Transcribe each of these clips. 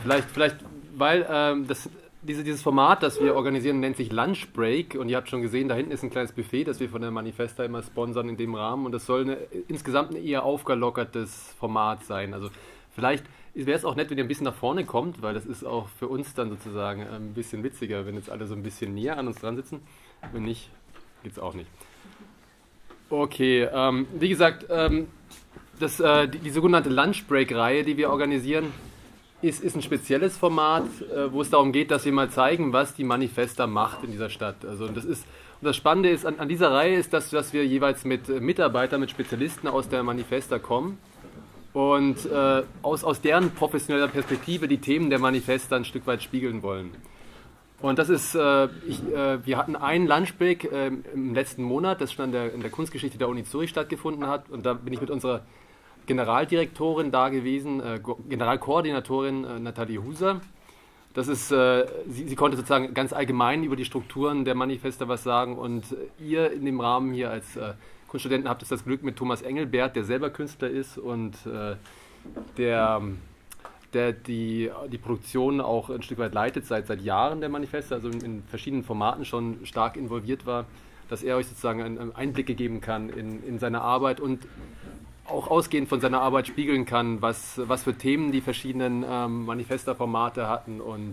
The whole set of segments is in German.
Vielleicht weil dieses Format, das wir organisieren, nennt sich Lunch Break und ihr habt schon gesehen, da hinten ist ein kleines Buffet, das wir von der Manifesta immer sponsern in dem Rahmen und das soll insgesamt ein eher aufgelockertes Format sein. Also vielleicht wäre es auch nett, wenn ihr ein bisschen nach vorne kommt, weil das ist auch für uns dann sozusagen ein bisschen witziger, wenn jetzt alle so ein bisschen näher an uns dran sitzen. Wenn nicht, geht's auch nicht. Okay, wie gesagt, die sogenannte Lunch Break-Reihe, die wir organisieren, ist ein spezielles Format, wo es darum geht, dass wir mal zeigen, was die Manifesta macht in dieser Stadt. Also das Spannende ist an dieser Reihe ist, dass wir jeweils mit Mitarbeitern, mit Spezialisten aus der Manifesta kommen und aus deren professioneller Perspektive die Themen der Manifesta ein Stück weit spiegeln wollen. Und das ist, wir hatten einen Lunchbreak im letzten Monat, das schon in der Kunstgeschichte der Uni Zürich stattgefunden hat. Und da bin ich mit unserer Generaldirektorin da gewesen, Generalkoordinatorin Nathalie Huser. Das ist, sie konnte sozusagen ganz allgemein über die Strukturen der Manifesta was sagen. Und ihr in dem Rahmen hier als Kunststudenten habt das Glück mit Thomas Engelbert, der selber Künstler ist und der die Produktion auch ein Stück weit leitet seit Jahren der Manifesta, also in verschiedenen Formaten schon stark involviert war, dass er euch sozusagen einen Einblicke geben kann in seine Arbeit und auch ausgehend von seiner Arbeit spiegeln kann, was für Themen die verschiedenen Manifesta-Formate hatten und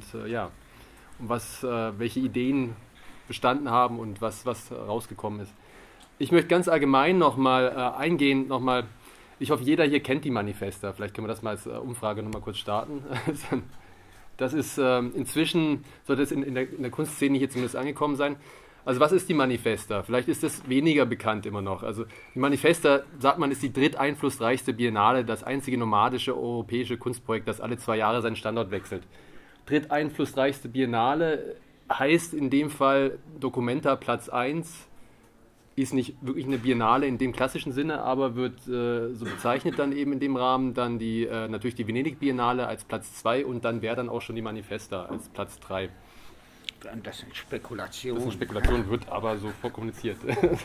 welche Ideen bestanden haben und was rausgekommen ist. Ich möchte ganz allgemein nochmal eingehen, ich hoffe, jeder hier kennt die Manifesta. Vielleicht können wir das mal als Umfrage nochmal kurz starten. Das ist inzwischen, soll das in der Kunstszene hier zumindest angekommen sein. Also was ist die Manifesta? Vielleicht ist das weniger bekannt immer noch. Also die Manifesta, sagt man, ist die dritteinflussreichste Biennale, das einzige nomadische europäische Kunstprojekt, das alle 2 Jahre seinen Standort wechselt. Dritteinflussreichste Biennale heißt in dem Fall Documenta Platz 1, ist nicht wirklich eine Biennale in dem klassischen Sinne, aber wird so bezeichnet dann eben in dem Rahmen, dann natürlich die Venedig Biennale als Platz 2 und dann wäre dann auch schon die Manifesta als Platz 3. Das sind Spekulationen. Das ist eine Spekulation, wird aber so vorkommuniziert.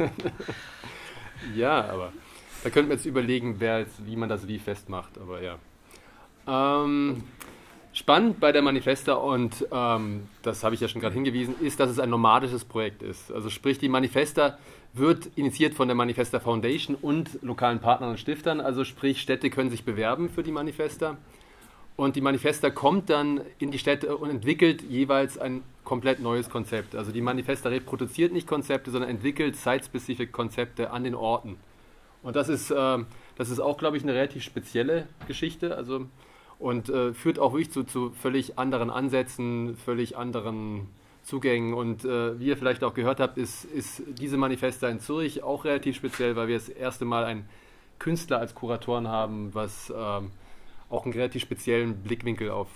Ja, aber da könnte man jetzt überlegen, wie man das wie festmacht, aber ja. Spannend bei der Manifesta und das habe ich ja schon gerade hingewiesen, ist, dass es ein nomadisches Projekt ist. Also sprich, die Manifesta wird initiiert von der Manifesta Foundation und lokalen Partnern und Stiftern, also sprich, Städte können sich bewerben für die Manifesta. Und die Manifesta kommt dann in die Städte und entwickelt jeweils ein komplett neues Konzept. Also die Manifesta reproduziert nicht Konzepte, sondern entwickelt site-specific Konzepte an den Orten. Und das ist auch, glaube ich, eine relativ spezielle Geschichte. Also, und führt auch wirklich zu völlig anderen Ansätzen, völlig anderen Zugängen. Und wie ihr vielleicht auch gehört habt, ist diese Manifesta in Zürich auch relativ speziell, weil wir das erste Mal einen Künstler als Kuratoren haben, was auch einen relativ speziellen Blickwinkel auf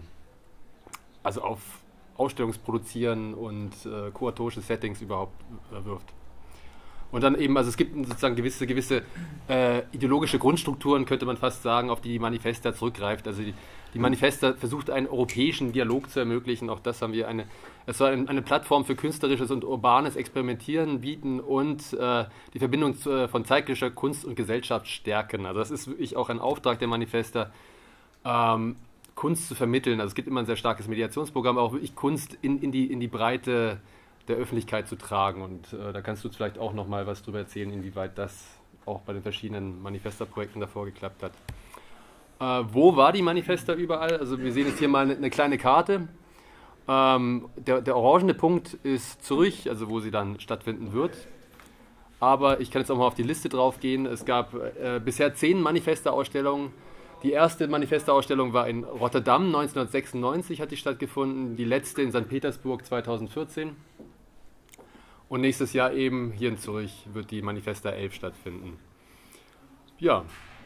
Ausstellungsproduzieren und kuratorische Settings überhaupt wirft. Und dann eben, also es gibt sozusagen gewisse ideologische Grundstrukturen, könnte man fast sagen, auf die Manifesta zurückgreift. Also die Manifesta versucht einen europäischen Dialog zu ermöglichen. Auch das haben wir es soll eine Plattform für künstlerisches und urbanes Experimentieren bieten und die Verbindung von zeitgenössischer Kunst und Gesellschaft stärken. Also das ist wirklich auch ein Auftrag der Manifesta, Kunst zu vermitteln. Also es gibt immer ein sehr starkes Mediationsprogramm, aber auch wirklich Kunst in die Breite der Öffentlichkeit zu tragen. Und da kannst du uns vielleicht auch nochmal was drüber erzählen, inwieweit das auch bei den verschiedenen Manifesta-Projekten davor geklappt hat. Wo war die Manifesta überall? Also wir sehen jetzt hier mal eine kleine Karte. Der orangene Punkt ist Zürich, also wo sie dann stattfinden wird. Aber ich kann jetzt auch mal auf die Liste drauf gehen. Es gab bisher 10 Manifesta-Ausstellungen. Die erste Manifesta-Ausstellung war in Rotterdam, 1996 hat die stattgefunden. Die letzte in St. Petersburg 2014. Und nächstes Jahr eben hier in Zürich wird die Manifesta 11 stattfinden. Ja,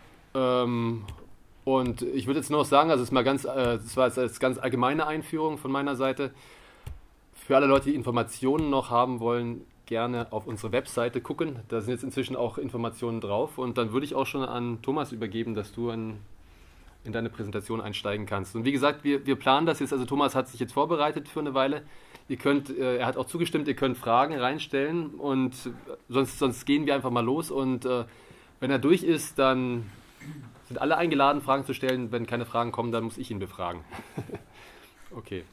und ich würde jetzt nur noch sagen, also das war jetzt als ganz allgemeine Einführung von meiner Seite. Für alle Leute, die Informationen noch haben wollen, gerne auf unsere Webseite gucken. Da sind jetzt inzwischen auch Informationen drauf. Und dann würde ich auch schon an Thomas übergeben, dass du in deine Präsentation einsteigen kannst. Und wie gesagt, wir planen das jetzt, also Thomas hat sich jetzt vorbereitet für eine Weile. Er hat auch zugestimmt, ihr könnt Fragen reinstellen und sonst gehen wir einfach mal los und wenn er durch ist, dann Sind alle eingeladen, Fragen zu stellen. Wenn keine Fragen kommen, dann muss ich ihn befragen. Okay.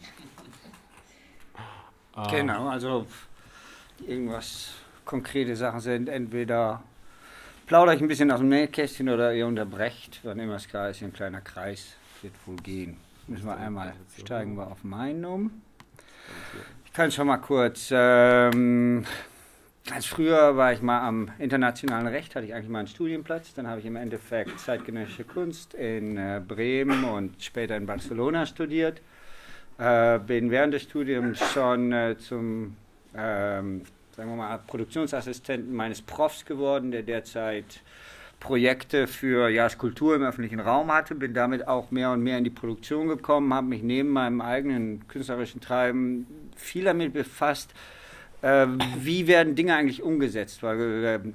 Genau, also irgendwas konkrete Sachen sind, entweder plaudere ich ein bisschen aus dem Nähkästchen oder ihr unterbrecht, wann immer es klar ist, ein kleiner Kreis wird wohl gehen. Müssen wir einmal, steigen wir auf meinen um. Ich kann schon mal kurz, ganz früher war ich mal am internationalen Recht, hatte ich eigentlich mal einen Studienplatz, dann habe ich im Endeffekt zeitgenössische Kunst in Bremen und später in Barcelona studiert. Bin während des Studiums schon zum, sagen wir mal, Produktionsassistenten meines Profs geworden, der derzeit Projekte für Skulptur im öffentlichen Raum hatte, bin damit auch mehr und mehr in die Produktion gekommen, habe mich neben meinem eigenen künstlerischen Treiben viel damit befasst, wie werden Dinge eigentlich umgesetzt, weil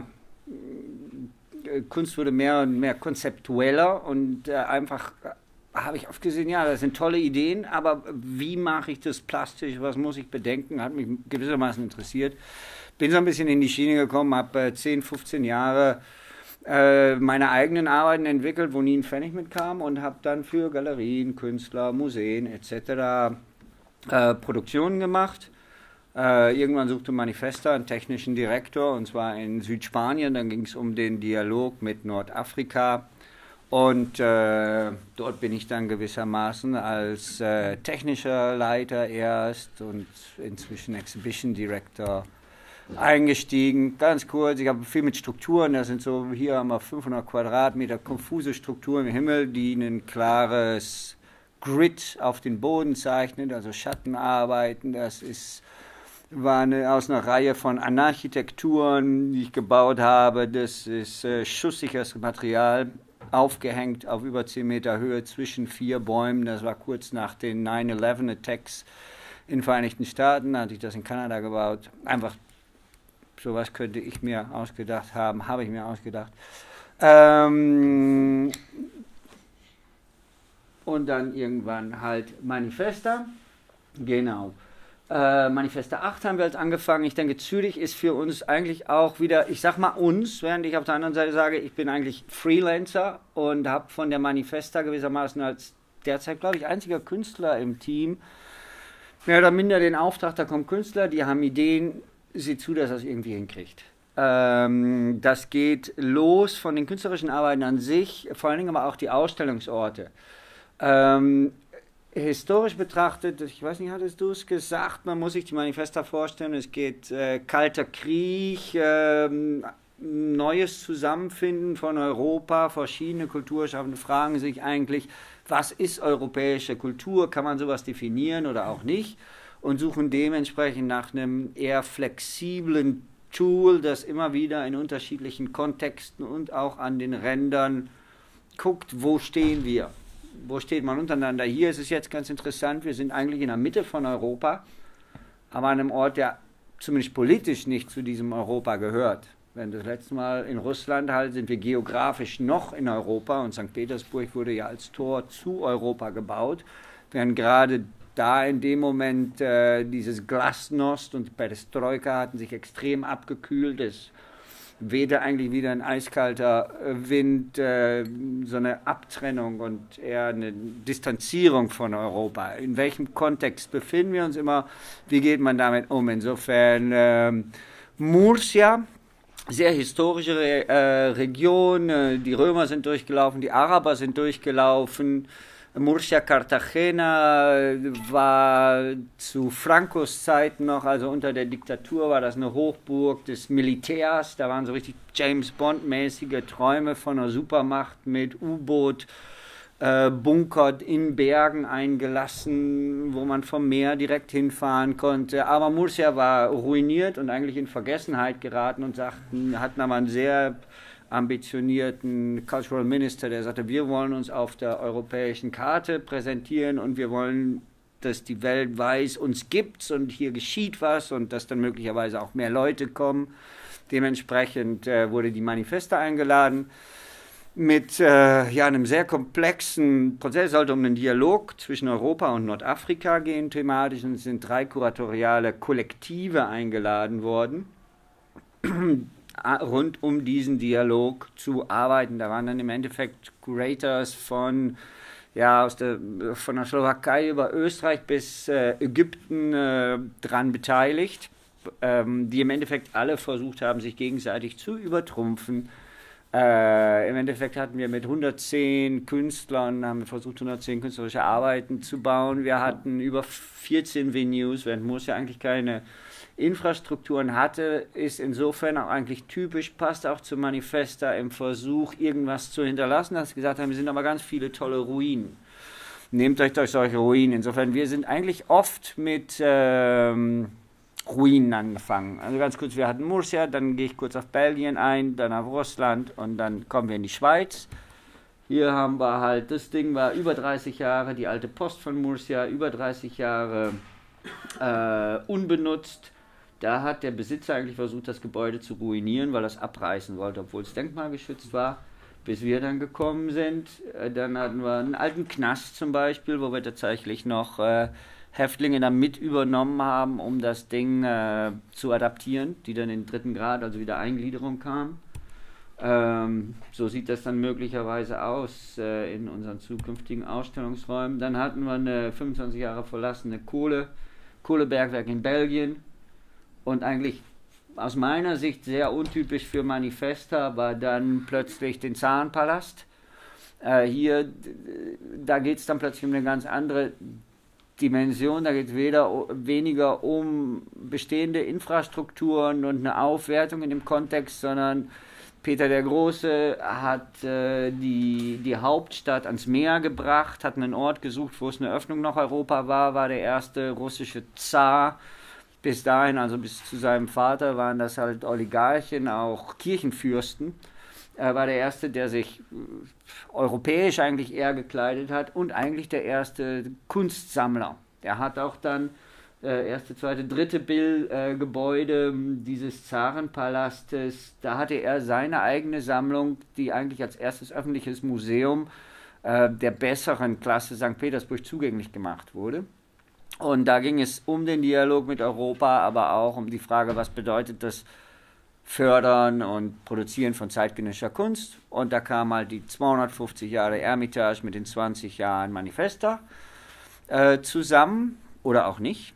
Kunst wurde mehr und mehr konzeptueller und einfach habe ich oft gesehen, ja, das sind tolle Ideen, aber wie mache ich das plastisch, was muss ich bedenken, hat mich gewissermaßen interessiert. Bin so ein bisschen in die Schiene gekommen, habe 10, 15 Jahre meine eigenen Arbeiten entwickelt, wo nie ein Pfennig mitkam und habe dann für Galerien, Künstler, Museen etc. Produktionen gemacht. Irgendwann suchte Manifesta einen technischen Direktor, und zwar in Südspanien. Dann ging es um den Dialog mit Nordafrika. Und dort bin ich dann gewissermaßen als technischer Leiter erst und inzwischen Exhibition Director eingestiegen. Ganz kurz, ich habe viel mit Strukturen, das sind so, hier haben wir 500 Quadratmeter konfuse Strukturen im Himmel, die ein klares Grid auf den Boden zeichnen, also Schattenarbeiten, war aus einer Reihe von Architekturen, die ich gebaut habe, das ist schusssicheres Material, aufgehängt auf über 10 Meter Höhe zwischen 4 Bäumen. Das war kurz nach den 9/11-Attacks in den Vereinigten Staaten. Da hatte ich das in Kanada gebaut. Einfach sowas könnte ich mir ausgedacht haben, habe ich mir ausgedacht. Und dann irgendwann halt Manifesta. Genau. Manifesta 8 haben wir jetzt angefangen. Ich denke, Zürich ist für uns eigentlich auch wieder, ich sag mal uns, während ich auf der anderen Seite sage, ich bin eigentlich Freelancer und habe von der Manifesta gewissermaßen als derzeit, glaube ich, einziger Künstler im Team mehr oder minder den Auftrag, da kommen Künstler, die haben Ideen, sieh zu, dass das irgendwie hinkriegt. Das geht los von den künstlerischen Arbeiten an sich, vor allen Dingen aber auch die Ausstellungsorte. Historisch betrachtet, ich weiß nicht, hattest du es gesagt, man muss sich die Manifesta vorstellen, es geht Kalter Krieg, neues Zusammenfinden von Europa, verschiedene Kulturschaffende fragen sich eigentlich, was ist europäische Kultur, kann man sowas definieren oder auch nicht, und suchen dementsprechend nach einem eher flexiblen Tool, das immer wieder in unterschiedlichen Kontexten und auch an den Rändern guckt, wo stehen wir. Wo steht man untereinander? Hier ist es jetzt ganz interessant, wir sind eigentlich in der Mitte von Europa, aber an einem Ort, der zumindest politisch nicht zu diesem Europa gehört. Wenn das letzte Mal in Russland halt, sind wir geografisch noch in Europa und St. Petersburg wurde ja als Tor zu Europa gebaut, während gerade da in dem Moment dieses Glasnost und Perestroika hatten sich extrem abgekühlt, es wehte eigentlich wieder ein eiskalter Wind, so eine Abtrennung und eher eine Distanzierung von Europa. In welchem Kontext befinden wir uns immer? Wie geht man damit um? Insofern Murcia, sehr historische Region, die Römer sind durchgelaufen, die Araber sind durchgelaufen. Murcia Cartagena war zu Francos Zeiten noch, also unter der Diktatur war das eine Hochburg des Militärs, da waren so richtig James Bond-mäßige Träume von einer Supermacht mit U-Boot, bunkert in Bergen eingelassen, wo man vom Meer direkt hinfahren konnte, aber Murcia war ruiniert und eigentlich in Vergessenheit geraten und hatten aber einen sehr ambitionierten Cultural Minister, der sagte, wir wollen uns auf der europäischen Karte präsentieren und wir wollen, dass die Welt weiß, uns gibt's und hier geschieht was und dass dann möglicherweise auch mehr Leute kommen. Dementsprechend wurde die Manifesta eingeladen mit einem sehr komplexen Prozess. Es sollte um einen Dialog zwischen Europa und Nordafrika gehen thematisch und es sind 3 kuratoriale Kollektive eingeladen worden, rund um diesen Dialog zu arbeiten. Da waren dann im Endeffekt Curators von der Slowakei über Österreich bis Ägypten dran beteiligt, die im Endeffekt alle versucht haben, sich gegenseitig zu übertrumpfen. Im Endeffekt hatten wir mit 110 Künstlern, haben wir versucht, 110 künstlerische Arbeiten zu bauen. Wir hatten über 14 Venues, während Murcia eigentlich keine Infrastrukturen hatte, ist insofern auch eigentlich typisch, passt auch zu Manifesta im Versuch, irgendwas zu hinterlassen, dass sie gesagt haben, wir sind aber ganz viele tolle Ruinen. Nehmt euch durch solche Ruinen. Insofern, wir sind eigentlich oft mit Ruinen angefangen. Also ganz kurz, wir hatten Murcia, dann gehe ich kurz auf Belgien ein, dann auf Russland und dann kommen wir in die Schweiz. Hier haben wir halt, das Ding war über 30 Jahre, die alte Post von Murcia, über 30 Jahre unbenutzt. Da hat der Besitzer eigentlich versucht, das Gebäude zu ruinieren, weil er es abreißen wollte, obwohl es denkmalgeschützt war. Bis wir dann gekommen sind, dann hatten wir einen alten Knast zum Beispiel, wo wir tatsächlich noch Häftlinge dann mit übernommen haben, um das Ding zu adaptieren, die dann in den 3. Grad, also wieder Eingliederung kamen. So sieht das dann möglicherweise aus in unseren zukünftigen Ausstellungsräumen. Dann hatten wir eine 25 Jahre verlassene Kohlebergwerk in Belgien und eigentlich aus meiner Sicht sehr untypisch für Manifesta war dann plötzlich den Zarenpalast. Da geht es dann plötzlich um eine ganz andere Dimension, da geht es weniger um bestehende Infrastrukturen und eine Aufwertung in dem Kontext, sondern Peter der Große hat die Hauptstadt ans Meer gebracht, hat einen Ort gesucht, wo es eine Öffnung nach Europa war der erste russische Zar. Bis dahin, also bis zu seinem Vater, waren das halt Oligarchen, auch Kirchenfürsten. Er war der Erste, der sich europäisch eigentlich eher gekleidet hat und eigentlich der erste Kunstsammler. Er hat auch dann erste, zweite, dritte Gebäude dieses Zarenpalastes, da hatte er seine eigene Sammlung, die eigentlich als erstes öffentliches Museum der besseren Klasse St. Petersburg zugänglich gemacht wurde. Und da ging es um den Dialog mit Europa, aber auch um die Frage, was bedeutet das Fördern und Produzieren von zeitgenössischer Kunst. Und da kam halt die 250 Jahre Ermitage mit den 20 Jahren Manifesta zusammen, oder auch nicht.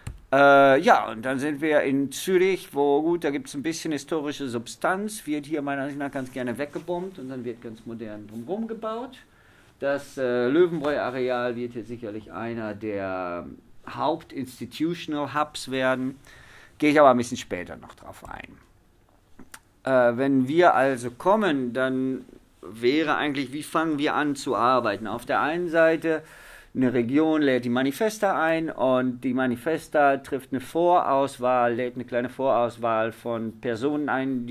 Und dann sind wir in Zürich, da gibt es ein bisschen historische Substanz, wird hier meiner Ansicht nach ganz gerne weggebombt und dann wird ganz modern drumherum gebaut. Das Löwenbräu-Areal wird hier sicherlich einer der Haupt-Institutional Hubs werden. Gehe ich aber ein bisschen später noch drauf ein. Wenn wir also kommen, dann wäre eigentlich, wie fangen wir an zu arbeiten? Auf der einen Seite, eine Region lädt die Manifesta ein und die Manifesta trifft lädt eine kleine Vorauswahl von Personen ein,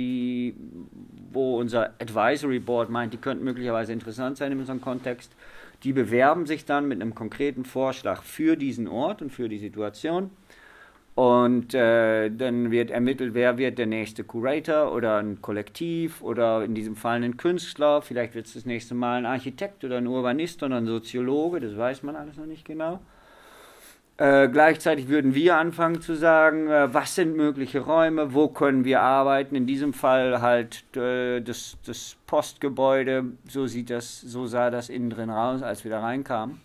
wo unser Advisory Board meint, die könnten möglicherweise interessant sein in unserem Kontext. Die bewerben sich dann mit einem konkreten Vorschlag für diesen Ort und für die Situation. Und dann wird ermittelt, wer wird der nächste Curator oder ein Kollektiv oder in diesem Fall ein Künstler. Vielleicht wird es das nächste Mal ein Architekt oder ein Urbanist oder ein Soziologe, das weiß man alles noch nicht genau. Gleichzeitig würden wir anfangen zu sagen, was sind mögliche Räume, wo können wir arbeiten. In diesem Fall halt das Postgebäude, so sah das innen drin aus, als wir da reinkamen.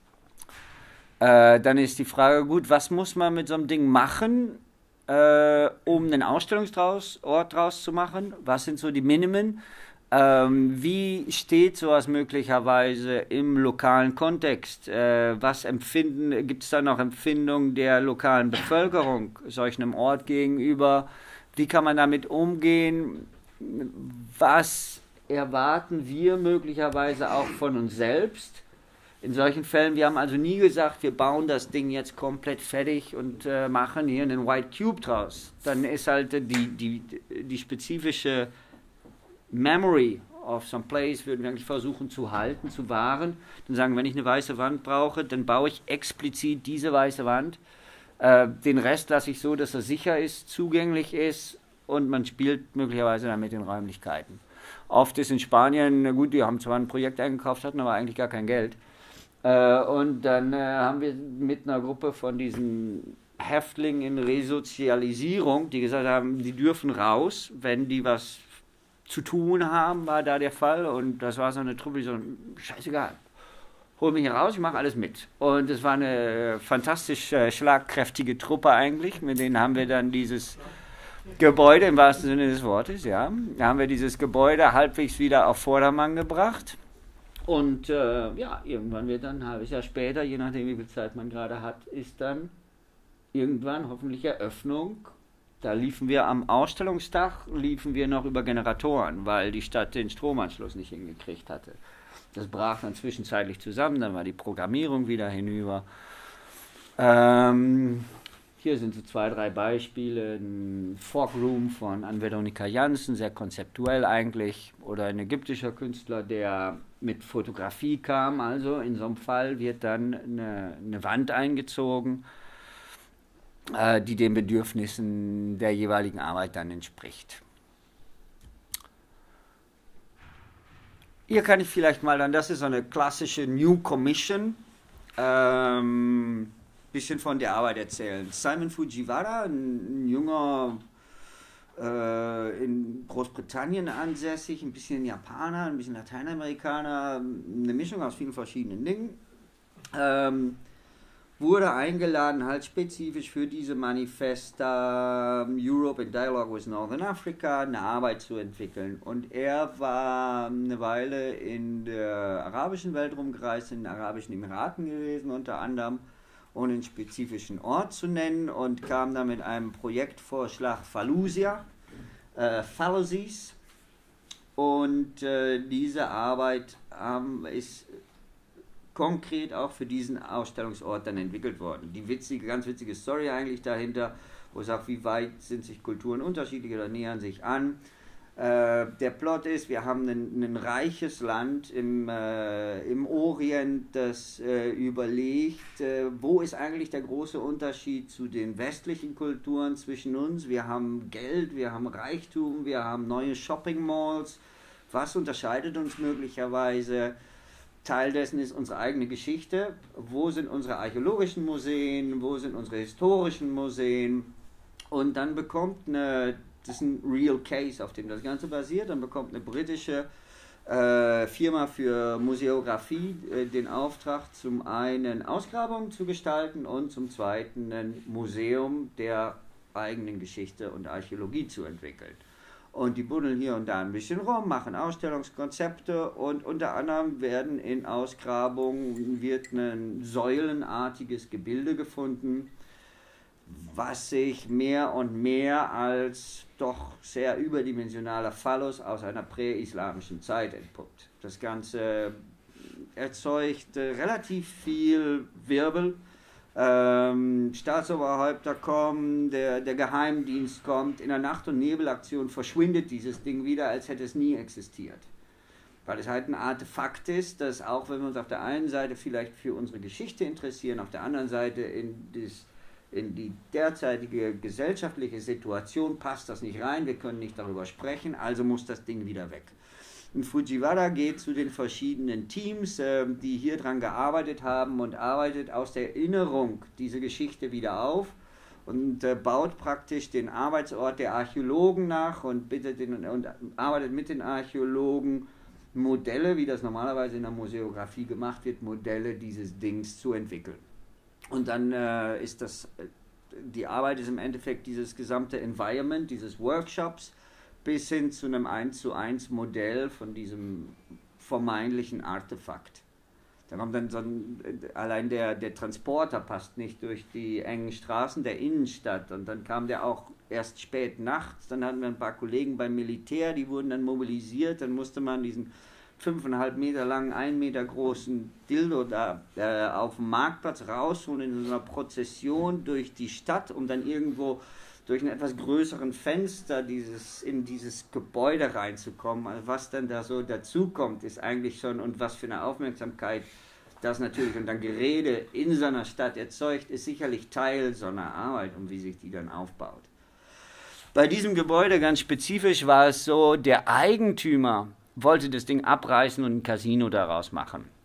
Dann ist die Frage, gut, was muss man mit so einem Ding machen, um einen Ausstellungsort draus zu machen? Was sind so die Minimen? Wie steht sowas möglicherweise im lokalen Kontext? Gibt es da noch Empfindungen der lokalen Bevölkerung solch einem Ort gegenüber? Wie kann man damit umgehen? Was erwarten wir möglicherweise auch von uns selbst? In solchen Fällen, wir haben also nie gesagt, wir bauen das Ding jetzt komplett fertig und machen hier einen White Cube draus. Dann ist halt die spezifische Memory of some place würden wir eigentlich versuchen zu halten, zu wahren. Dann sagen, wenn ich eine weiße Wand brauche, dann baue ich explizit diese weiße Wand. Den Rest lasse ich so, dass er sicher ist, zugänglich ist und man spielt möglicherweise dann mit den Räumlichkeiten. Oft ist in Spanien, gut, die haben zwar ein Projekt eingekauft, hatten aber eigentlich gar kein Geld. Und dann haben wir mit einer Gruppe von diesen Häftlingen in Resozialisierung, die gesagt haben, die dürfen raus, wenn die was zu tun haben, war da der Fall. Und das war so eine Truppe, die so, scheißegal, hol mich hier raus, ich mache alles mit. Und es war eine fantastisch schlagkräftige Truppe eigentlich, mit denen haben wir dann dieses Gebäude, im wahrsten Sinne des Wortes, ja, da haben wir dieses Gebäude halbwegs wieder auf Vordermann gebracht. Und ja, irgendwann wird dann ein halbes Jahr später, je nachdem wie viel Zeit man gerade hat, ist dann irgendwann hoffentlich Eröffnung. Da liefen wir am Ausstellungsdach, liefen wir noch über Generatoren, weil die Stadt den Stromanschluss nicht hingekriegt hatte. Das brach dann zwischenzeitlich zusammen, dann war die Programmierung wieder hinüber. Hier sind so 2, 3 Beispiele. Ein Fog Room von Ann-Veronika Janssen, sehr konzeptuell eigentlich. Oder ein ägyptischer Künstler, der mit Fotografie kam. Also in so einem Fall wird dann eine Wand eingezogen, die den Bedürfnissen der jeweiligen Arbeit dann entspricht. Hier kann ich vielleicht mal dann, das ist so eine klassische New Commission, bisschen von der Arbeit erzählen. Simon Fujiwara, ein junger, in Großbritannien ansässig, ein bisschen Japaner, ein bisschen Lateinamerikaner, eine Mischung aus vielen verschiedenen Dingen, wurde eingeladen, halt spezifisch für diese Manifesta Europe in Dialogue with Northern Africa eine Arbeit zu entwickeln. Und er war eine Weile in der arabischen Welt rumgereist, in den Arabischen Emiraten gewesen unter anderem, ohne einen spezifischen Ort zu nennen, und kam dann mit einem Projektvorschlag Fallujah, Fallacies. Und diese Arbeit ist konkret auch für diesen Ausstellungsort dann entwickelt worden. Die ganz witzige Story eigentlich dahinter, wo es sagt, wie weit sind sich Kulturen unterschiedlich oder nähern sich an. Der Plot ist, wir haben ein reiches Land im Orient, das überlegt, wo ist eigentlich der große Unterschied zu den westlichen Kulturen zwischen uns. Wir haben Geld, wir haben Reichtum, wir haben neue Shopping Malls. Was unterscheidet uns möglicherweise? Teil dessen ist unsere eigene Geschichte. Wo sind unsere archäologischen Museen? Wo sind unsere historischen Museen? Und dann bekommt das ist ein Real Case, auf dem das Ganze basiert, dann bekommt eine britische Firma für Museografie den Auftrag, zum einen Ausgrabungen zu gestalten und zum zweiten ein Museum der eigenen Geschichte und Archäologie zu entwickeln. Und die buddeln hier und da ein bisschen rum, machen Ausstellungskonzepte, und unter anderem werden in Ausgrabungen wird ein säulenartiges Gebilde gefunden, was sich mehr und mehr als doch sehr überdimensionaler Phallus aus einer präislamischen Zeit entpuppt. Das Ganze erzeugt relativ viel Wirbel. Staatsoberhäupter kommen, der Geheimdienst kommt, in der Nacht- und Nebelaktion verschwindet dieses Ding wieder, als hätte es nie existiert. Weil es halt ein Artefakt ist, das, auch wenn wir uns auf der einen Seite vielleicht für unsere Geschichte interessieren, auf der anderen Seite in die derzeitige gesellschaftliche Situation passt das nicht rein, wir können nicht darüber sprechen, also muss das Ding wieder weg. Und Fujiwara geht zu den verschiedenen Teams, die hier dran gearbeitet haben, und arbeitet aus der Erinnerung diese Geschichte wieder auf und baut praktisch den Arbeitsort der Archäologen nach und arbeitet mit den Archäologen Modelle, wie das normalerweise in der Museografie gemacht wird, Modelle dieses Dings zu entwickeln. Und dann ist die Arbeit ist im Endeffekt dieses gesamte Environment, dieses Workshops, bis hin zu einem 1:1 Modell von diesem vermeintlichen Artefakt. Da kommt dann allein der Transporter passt nicht durch die engen Straßen der Innenstadt, und dann kam der auch erst spät nachts. Dann hatten wir ein paar Kollegen beim Militär, die wurden dann mobilisiert, dann musste man diesen 5,5 Meter langen, 1 Meter großen Dildo da auf dem Marktplatz rausholen in so einer Prozession durch die Stadt, um dann irgendwo durch einen etwas größeren Fenster in dieses Gebäude reinzukommen. Also was dann da so dazukommt, ist eigentlich schon, und was für eine Aufmerksamkeit das natürlich und dann Gerede in so einer Stadt erzeugt, ist sicherlich Teil so einer Arbeit, und wie sich die dann aufbaut. Bei diesem Gebäude ganz spezifisch war es so, der Eigentümer wollte das Ding abreißen und ein Casino daraus machen.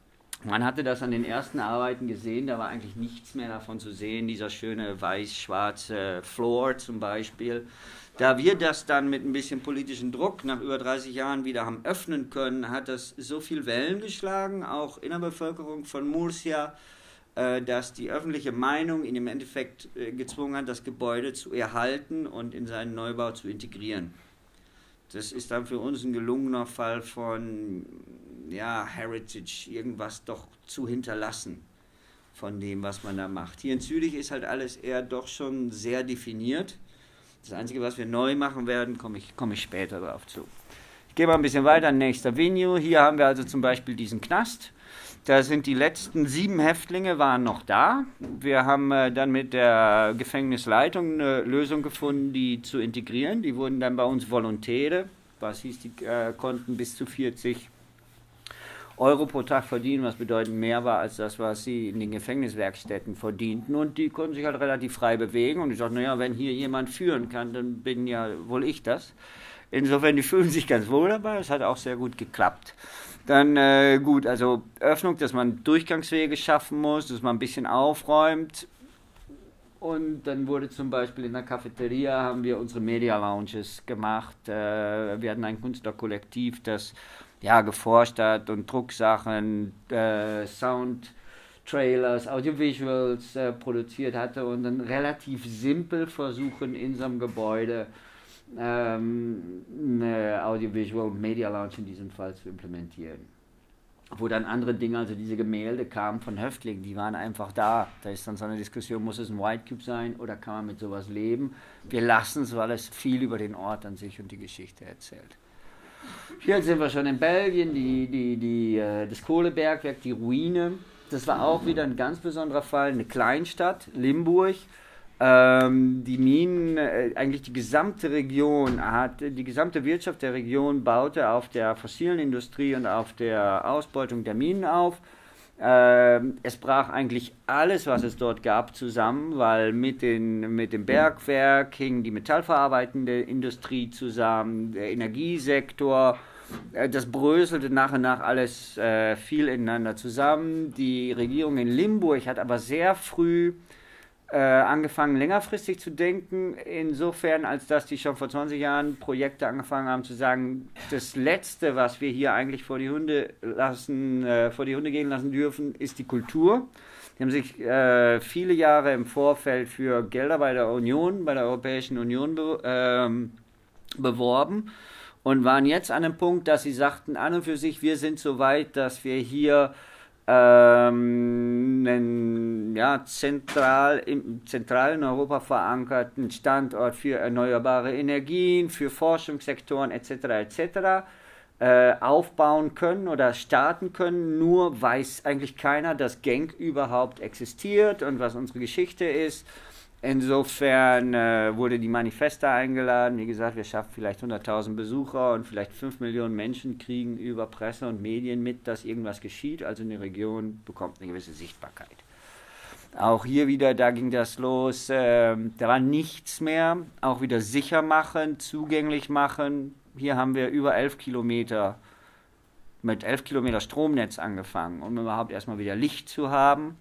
Man hatte das an den ersten Arbeiten gesehen, da war eigentlich nichts mehr davon zu sehen, dieser schöne weiß-schwarze Floor zum Beispiel. Da wir das dann mit ein bisschen politischem Druck nach über 30 Jahren wieder haben öffnen können, hat das so viel Wellen geschlagen, auch in der Bevölkerung von Murcia, dass die öffentliche Meinung ihn im Endeffekt gezwungen hat, das Gebäude zu erhalten und in seinen Neubau zu integrieren. Das ist dann für uns ein gelungener Fall von Heritage, irgendwas doch zu hinterlassen von dem, was man da macht. Hier in Zürich ist halt alles eher doch schon sehr definiert. Das Einzige, was wir neu machen werden, komme ich später drauf zu. Ich gehe mal ein bisschen weiter, nächster Venue. Hier haben wir also zum Beispiel diesen Knast. Da sind die letzten 7 Häftlinge waren noch da. Wir haben dann mit der Gefängnisleitung eine Lösung gefunden, die zu integrieren. Die wurden dann bei uns Volontäre. Was hieß, die konnten bis zu 40 Euro pro Tag verdienen, was bedeutend mehr war als das, was sie in den Gefängniswerkstätten verdienten. Und die konnten sich halt relativ frei bewegen. Und ich dachte, naja, wenn hier jemand führen kann, dann bin ja wohl ich das. Insofern, die fühlen sich ganz wohl dabei. Es hat auch sehr gut geklappt. Dann gut, also Öffnung, dass man Durchgangswege schaffen muss, dass man ein bisschen aufräumt. Und dann wurde zum Beispiel in der Cafeteria haben wir unsere Media Lounges gemacht. Wir hatten ein Künstlerkollektiv, das geforscht hat und Drucksachen, Soundtrailers, Audiovisuals produziert hatte und dann relativ simpel versuchen in so einem Gebäude eine Audiovisual Media Lounge in diesem Fall zu implementieren. Wo dann andere Dinge, also diese Gemälde kamen von Häftlingen, die waren einfach da. Da ist dann so eine Diskussion, muss es ein White Cube sein oder kann man mit sowas leben? Wir lassen es, weil es viel über den Ort an sich und die Geschichte erzählt. Hier sind wir schon in Belgien, das Kohlebergwerk, die Ruine. Das war auch wieder ein ganz besonderer Fall, eine Kleinstadt, Limburg. Die Minen, eigentlich die gesamte Region, die gesamte Wirtschaft der Region baute auf der fossilen Industrie und auf der Ausbeutung der Minen auf. Es brach eigentlich alles, was es dort gab, zusammen, weil mit dem Bergwerk hing die metallverarbeitende Industrie zusammen, der Energiesektor, das bröselte nach und nach alles viel ineinander zusammen. Die Regierung in Limburg hat aber sehr früh angefangen, längerfristig zu denken, insofern, als dass die schon vor 20 Jahren Projekte angefangen haben zu sagen, das Letzte, was wir hier eigentlich vor die Hunde gehen lassen dürfen, ist die Kultur. Die haben sich viele Jahre im Vorfeld für Gelder bei der Europäischen Union beworben und waren jetzt an dem Punkt, dass sie sagten, an und für sich, wir sind so weit, dass wir hier einen zentral in Europa verankerten Standort für erneuerbare Energien, für Forschungssektoren etc. Aufbauen können oder starten können. Nur weiß eigentlich keiner, dass Genk überhaupt existiert und was unsere Geschichte ist. Insofern wurde die Manifesta eingeladen. Wie gesagt, wir schaffen vielleicht 100.000 Besucher und vielleicht 5 Millionen Menschen kriegen über Presse und Medien mit, dass irgendwas geschieht. Also eine Region bekommt eine gewisse Sichtbarkeit. Auch hier wieder, da ging das los. Da war nichts mehr. Auch wieder sicher machen, zugänglich machen. Hier haben wir über 11 Kilometer mit 11 Kilometer Stromnetz angefangen, um überhaupt erstmal wieder Licht zu haben.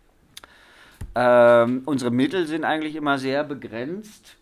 Unsere Mittel sind eigentlich immer sehr begrenzt.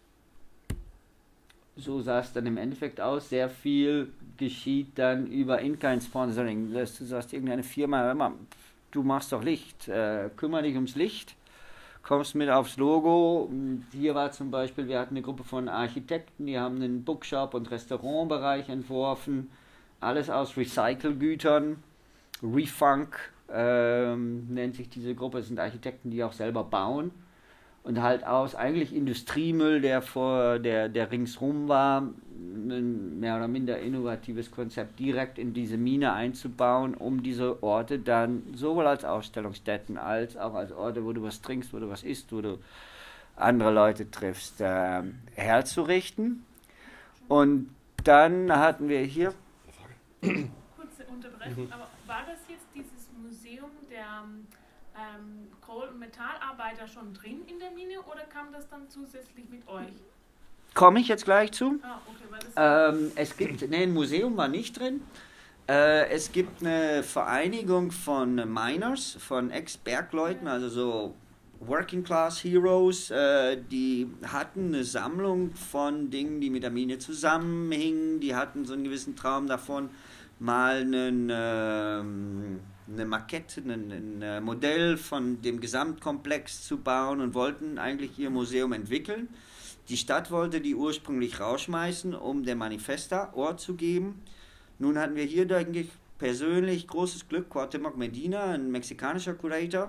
So sah es dann im Endeffekt aus. Sehr viel geschieht dann über In-Kind-Sponsoring. Du sagst irgendeine Firma, du machst doch Licht, kümmere dich ums Licht, kommst mit aufs Logo. Hier war zum Beispiel, wir hatten eine Gruppe von Architekten, die haben einen Bookshop- und Restaurantbereich entworfen. Alles aus Recycelgütern, Refunk. Nennt sich diese Gruppe, das sind Architekten, die auch selber bauen und halt aus eigentlich Industriemüll, der ringsrum war, ein mehr oder minder innovatives Konzept direkt in diese Mine einzubauen, um diese Orte dann sowohl als Ausstellungsstätten als auch als Orte, wo du was trinkst, wo du was isst, wo du andere Leute triffst, herzurichten. Und dann hatten wir hier... Kurze Unterbrechung, aber war das jetzt dieses Museum der Kohl- und Metallarbeiter schon drin in der Mine oder kam das dann zusätzlich mit euch? Komme ich jetzt gleich zu. Okay, weil das Ein Museum war nicht drin. Es gibt eine Vereinigung von Miners, von Ex-Bergleuten, also so Working Class Heroes, die hatten eine Sammlung von Dingen, die mit der Mine zusammenhingen, die hatten so einen gewissen Traum davon, mal eine Makette, ein Modell von dem Gesamtkomplex zu bauen und wollten eigentlich ihr Museum entwickeln. Die Stadt wollte die ursprünglich rausschmeißen, um der Manifesta Ort zu geben. Nun hatten wir hier, denke ich, persönlich großes Glück. Cuauhtémoc Medina, ein mexikanischer Curator,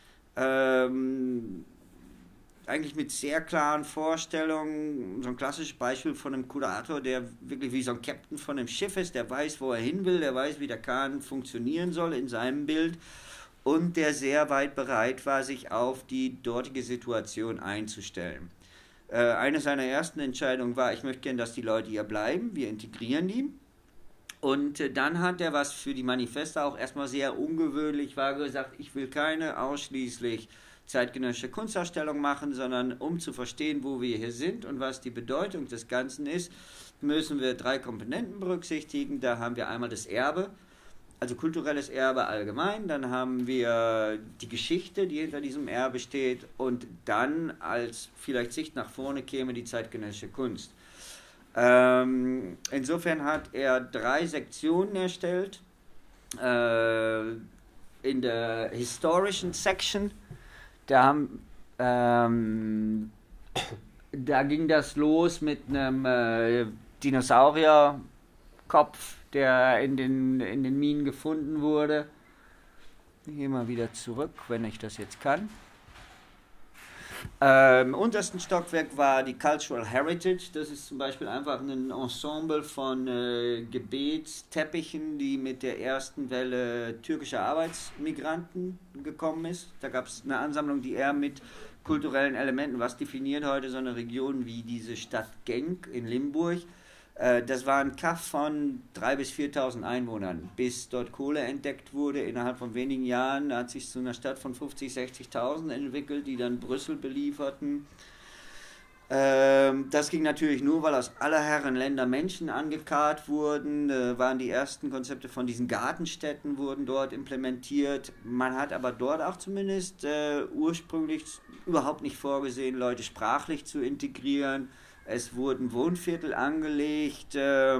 eigentlich mit sehr klaren Vorstellungen, so ein klassisches Beispiel von einem Kurator, der wirklich wie so ein Captain von einem Schiff ist, der weiß, wo er hin will, der weiß, wie der Kahn funktionieren soll in seinem Bild und der sehr weit bereit war, sich auf die dortige Situation einzustellen. Eine seiner ersten Entscheidungen war, ich möchte gerne, dass die Leute hier bleiben, wir integrieren die. Und dann hat er, was für die Manifesta auch erstmal sehr ungewöhnlich war, gesagt, ich will keine ausschließlich zeitgenössische Kunstausstellung machen, sondern um zu verstehen, wo wir hier sind und was die Bedeutung des Ganzen ist, müssen wir 3 Komponenten berücksichtigen. Da haben wir einmal das Erbe, also kulturelles Erbe allgemein, dann haben wir die Geschichte, die hinter diesem Erbe steht und dann als vielleicht Sicht nach vorne käme die zeitgenössische Kunst. Insofern hat er 3 Sektionen erstellt. In der historischen Section, da ging das los mit einem Dinosaurierkopf, der in den Minen gefunden wurde. Ich gehe mal wieder zurück, wenn ich das jetzt kann. Im untersten Stockwerk war die Cultural Heritage. Das ist zum Beispiel einfach ein Ensemble von Gebetsteppichen, die mit der ersten Welle türkischer Arbeitsmigranten gekommen ist. Da gab es eine Ansammlung, die eher mit kulturellen Elementen, was definiert heute so eine Region wie diese Stadt Genk in Limburg. Das war ein Kaff von 3.000 bis 4.000 Einwohnern, bis dort Kohle entdeckt wurde. Innerhalb von wenigen Jahren hat sich zu einer Stadt von 50.000, 60.000 entwickelt, die dann Brüssel belieferten. Das ging natürlich nur, weil aus aller Herren Länder Menschen angekarrt wurden. Waren die ersten Konzepte von diesen Gartenstädten wurden dort implementiert. Man hat aber dort auch zumindest ursprünglich überhaupt nicht vorgesehen, Leute sprachlich zu integrieren. Es wurden Wohnviertel angelegt,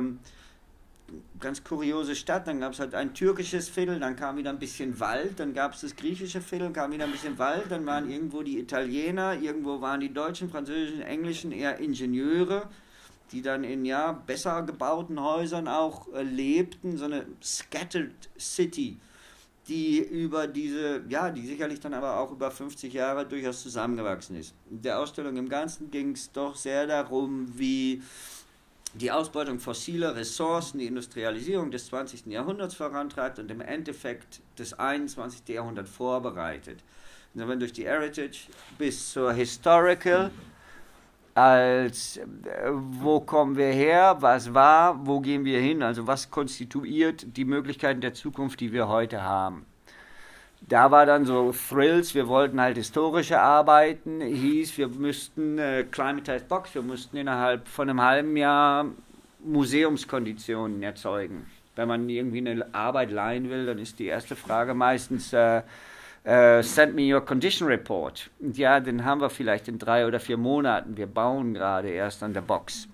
ganz kuriose Stadt, dann gab es halt ein türkisches Viertel, dann kam wieder ein bisschen Wald, dann gab es das griechische Viertel, kam wieder ein bisschen Wald, dann waren irgendwo die Italiener, irgendwo waren die deutschen, französischen, englischen eher Ingenieure, die dann in besser gebauten Häusern auch lebten, so eine scattered city, die über die sicherlich dann aber auch über 50 Jahre durchaus zusammengewachsen ist. In der Ausstellung im Ganzen ging es doch sehr darum, wie die Ausbeutung fossiler Ressourcen die Industrialisierung des 20. Jahrhunderts vorantreibt und im Endeffekt das 21. Jahrhundert vorbereitet. Insofern durch die Heritage bis zur Historical, als wo kommen wir her, was war, wo gehen wir hin, also was konstituiert die Möglichkeiten der Zukunft, die wir heute haben. Da war dann so Thrills, wir wollten halt historische Arbeiten, hieß, wir müssten Climatized Box, wir müssten innerhalb von einem halben Jahr Museumskonditionen erzeugen. Wenn man irgendwie eine Arbeit leihen will, dann ist die erste Frage meistens send me your condition report. Und ja, den haben wir vielleicht in 3 oder 4 Monaten. Wir bauen gerade erst an der Box.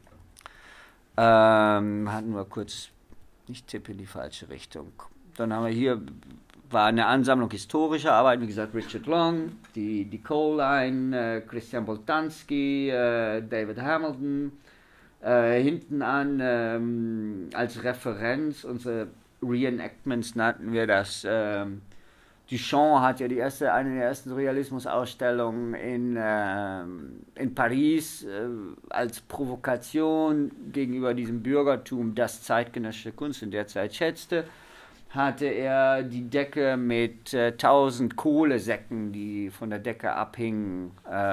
Hatten wir kurz, nicht Tipp in die falsche Richtung. Dann haben wir hier, war eine Ansammlung historischer Arbeit, wie gesagt, Richard Long, die Coal Line, Christian Boltanski, David Hamilton. Hinten an als Referenz, unsere Reenactments nannten wir das. Duchamp hat ja eine der ersten Surrealismus-Ausstellungen in Paris als Provokation gegenüber diesem Bürgertum, das zeitgenössische Kunst in der Zeit schätzte, hatte er die Decke mit 1000 Kohlesäcken, die von der Decke abhingen,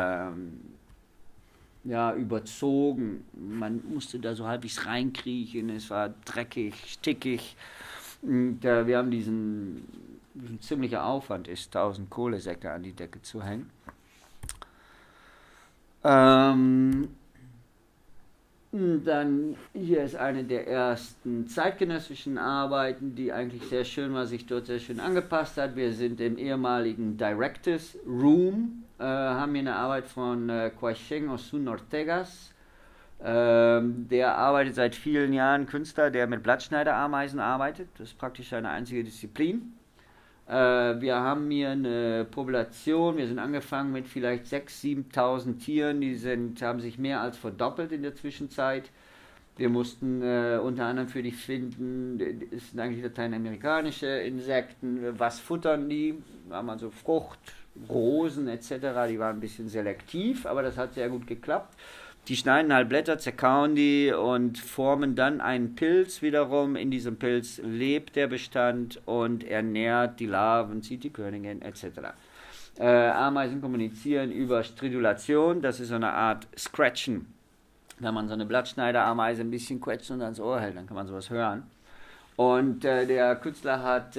überzogen. Man musste da so halbwegs reinkriechen, es war dreckig, stickig. Wir haben diesen ziemlicher Aufwand ist, 1000 Kohlesäcke an die Decke zu hängen. Dann hier ist eine der ersten zeitgenössischen Arbeiten, die eigentlich sehr schön war, sich dort sehr schön angepasst hat. Wir sind im ehemaligen Directors Room, haben hier eine Arbeit von Quaixen Osun Ortegas. Der arbeitet seit vielen Jahren, Künstler, der mit Blattschneiderameisen arbeitet. Das ist praktisch seine einzige Disziplin. Wir haben hier eine Population, wir sind angefangen mit vielleicht 6.000, 7.000 Tieren, die haben sich mehr als verdoppelt in der Zwischenzeit. Wir mussten unter anderem für die finden, es sind eigentlich lateinamerikanische Insekten, was futtern die? Wir haben also Frucht, Rosen etc., die waren ein bisschen selektiv, aber das hat sehr gut geklappt. Die schneiden halt Blätter, zerkauen die und formen dann einen Pilz wiederum. In diesem Pilz lebt der Bestand und ernährt die Larven, zieht die Königin etc. Ameisen kommunizieren über Stridulation, das ist so eine Art Scratchen. Wenn man so eine Blattschneiderameise ein bisschen quetscht und ans Ohr hält, dann kann man sowas hören. Und der Künstler hat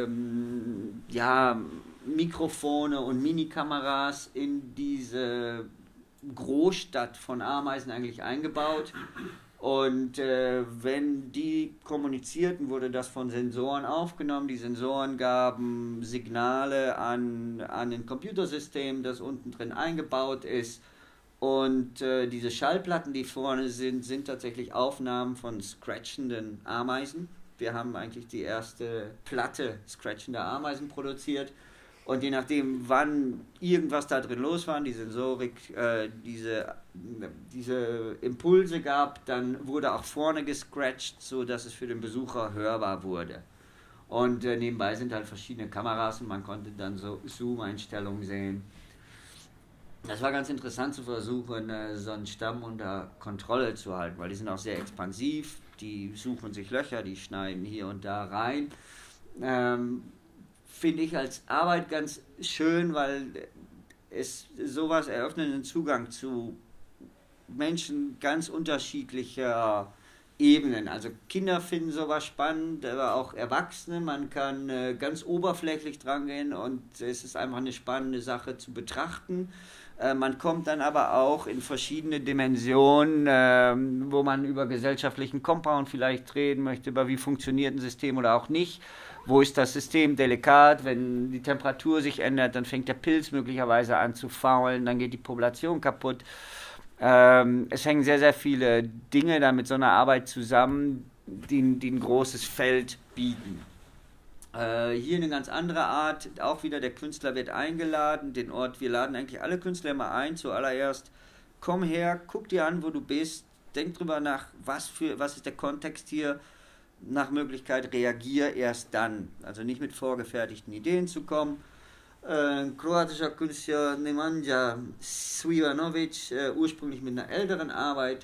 Mikrofone und Minikameras in diese Großstadt von Ameisen eigentlich eingebaut und wenn die kommunizierten, wurde das von Sensoren aufgenommen. Die Sensoren gaben Signale an ein Computersystem, das unten drin eingebaut ist und diese Schallplatten, die vorne sind tatsächlich Aufnahmen von scratchenden Ameisen. Wir haben eigentlich die erste Platte scratchender Ameisen produziert. Und je nachdem, wann irgendwas da drin los war, die Sensorik diese Impulse gab, dann wurde auch vorne gescratcht, sodass es für den Besucher hörbar wurde. Und nebenbei sind halt verschiedene Kameras und man konnte dann so Zoom-Einstellungen sehen. Das war ganz interessant zu versuchen, so einen Stamm unter Kontrolle zu halten, weil die sind auch sehr expansiv, die suchen sich Löcher, die schneiden hier und da rein. Finde ich als Arbeit ganz schön, weil es sowas eröffnet einen Zugang zu Menschen ganz unterschiedlicher Ebenen. Also Kinder finden sowas spannend, aber auch Erwachsene. Man kann ganz oberflächlich dran gehen und es ist einfach eine spannende Sache zu betrachten. Man kommt dann aber auch in verschiedene Dimensionen, wo man über gesellschaftlichen Compound vielleicht reden möchte, über wie funktioniert ein System oder auch nicht. Wo ist das System delikat? Wenn die Temperatur sich ändert, dann fängt der Pilz möglicherweise an zu faulen, dann geht die Population kaputt. Es hängen sehr, sehr viele Dinge da mit so einer Arbeit zusammen, die ein großes Feld bieten. Hier eine ganz andere Art, auch wieder der Künstler wird eingeladen, den Ort, wir laden eigentlich alle Künstler immer ein, zuallererst, komm her, guck dir an, wo du bist, denk drüber nach, was ist der Kontext hier, nach Möglichkeit reagier erst dann, also nicht mit vorgefertigten Ideen zu kommen. Kroatischer Künstler Nemanja Svivanovic, ursprünglich mit einer älteren Arbeit.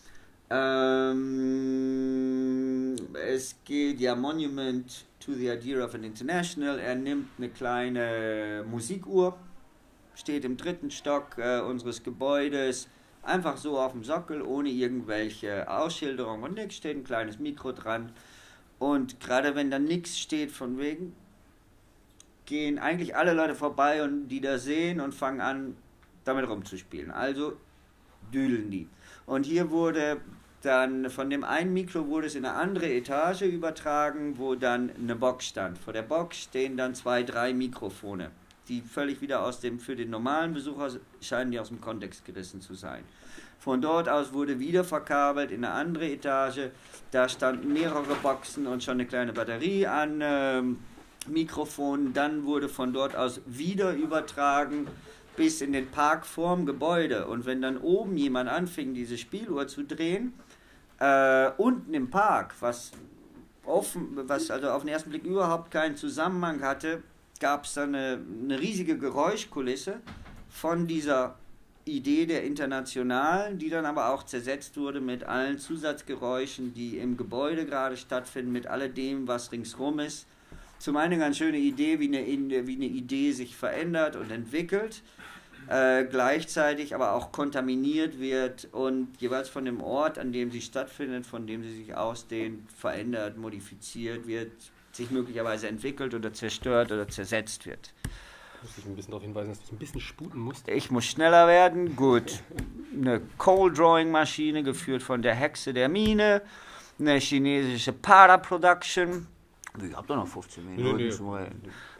Es geht ja Monument to the Idea of an International. Er nimmt eine kleine Musikuhr, steht im 3. Stock unseres Gebäudes, einfach so auf dem Sockel, ohne irgendwelche Ausschilderung und nichts, steht ein kleines Mikro dran. Und gerade wenn da nichts steht, von wegen, gehen eigentlich alle Leute vorbei und die da sehen und fangen an, damit rumzuspielen. Also düdeln die. Und hier wurde dann von dem einen Mikro wurde es in eine andere Etage übertragen, wo dann eine Box stand. Vor der Box stehen dann 2, 3 Mikrofone, die völlig wieder für den normalen Besucher scheinen die aus dem Kontext gerissen zu sein. Von dort aus wurde wieder verkabelt in eine andere Etage. Da standen mehrere Boxen und schon eine kleine Batterie an Mikrofonen. Dann wurde von dort aus wieder übertragen bis in den Park vorm Gebäude. Und wenn dann oben jemand anfing, diese Spieluhr zu drehen, unten im Park, was also auf den ersten Blick überhaupt keinen Zusammenhang hatte, gab es dann eine riesige Geräuschkulisse von dieser Idee der Internationalen, die dann aber auch zersetzt wurde mit allen Zusatzgeräuschen, die im Gebäude gerade stattfinden, mit alledem, was ringsrum ist. Zum einen eine ganz schöne Idee, wie eine Idee sich verändert und entwickelt, gleichzeitig aber auch kontaminiert wird und jeweils von dem Ort, an dem sie stattfindet, von dem sie sich ausdehnt, verändert, modifiziert wird, sich möglicherweise entwickelt oder zerstört oder zersetzt wird. muss dich ein bisschen darauf hinweisen, dass du dich ein bisschen sputen musst. Ich muss schneller werden, gut. Eine Coal-Drawing-Maschine, geführt von der Hexe der Mine. Eine chinesische Para-Production. Ich hab doch noch 15 Minuten zum Reden.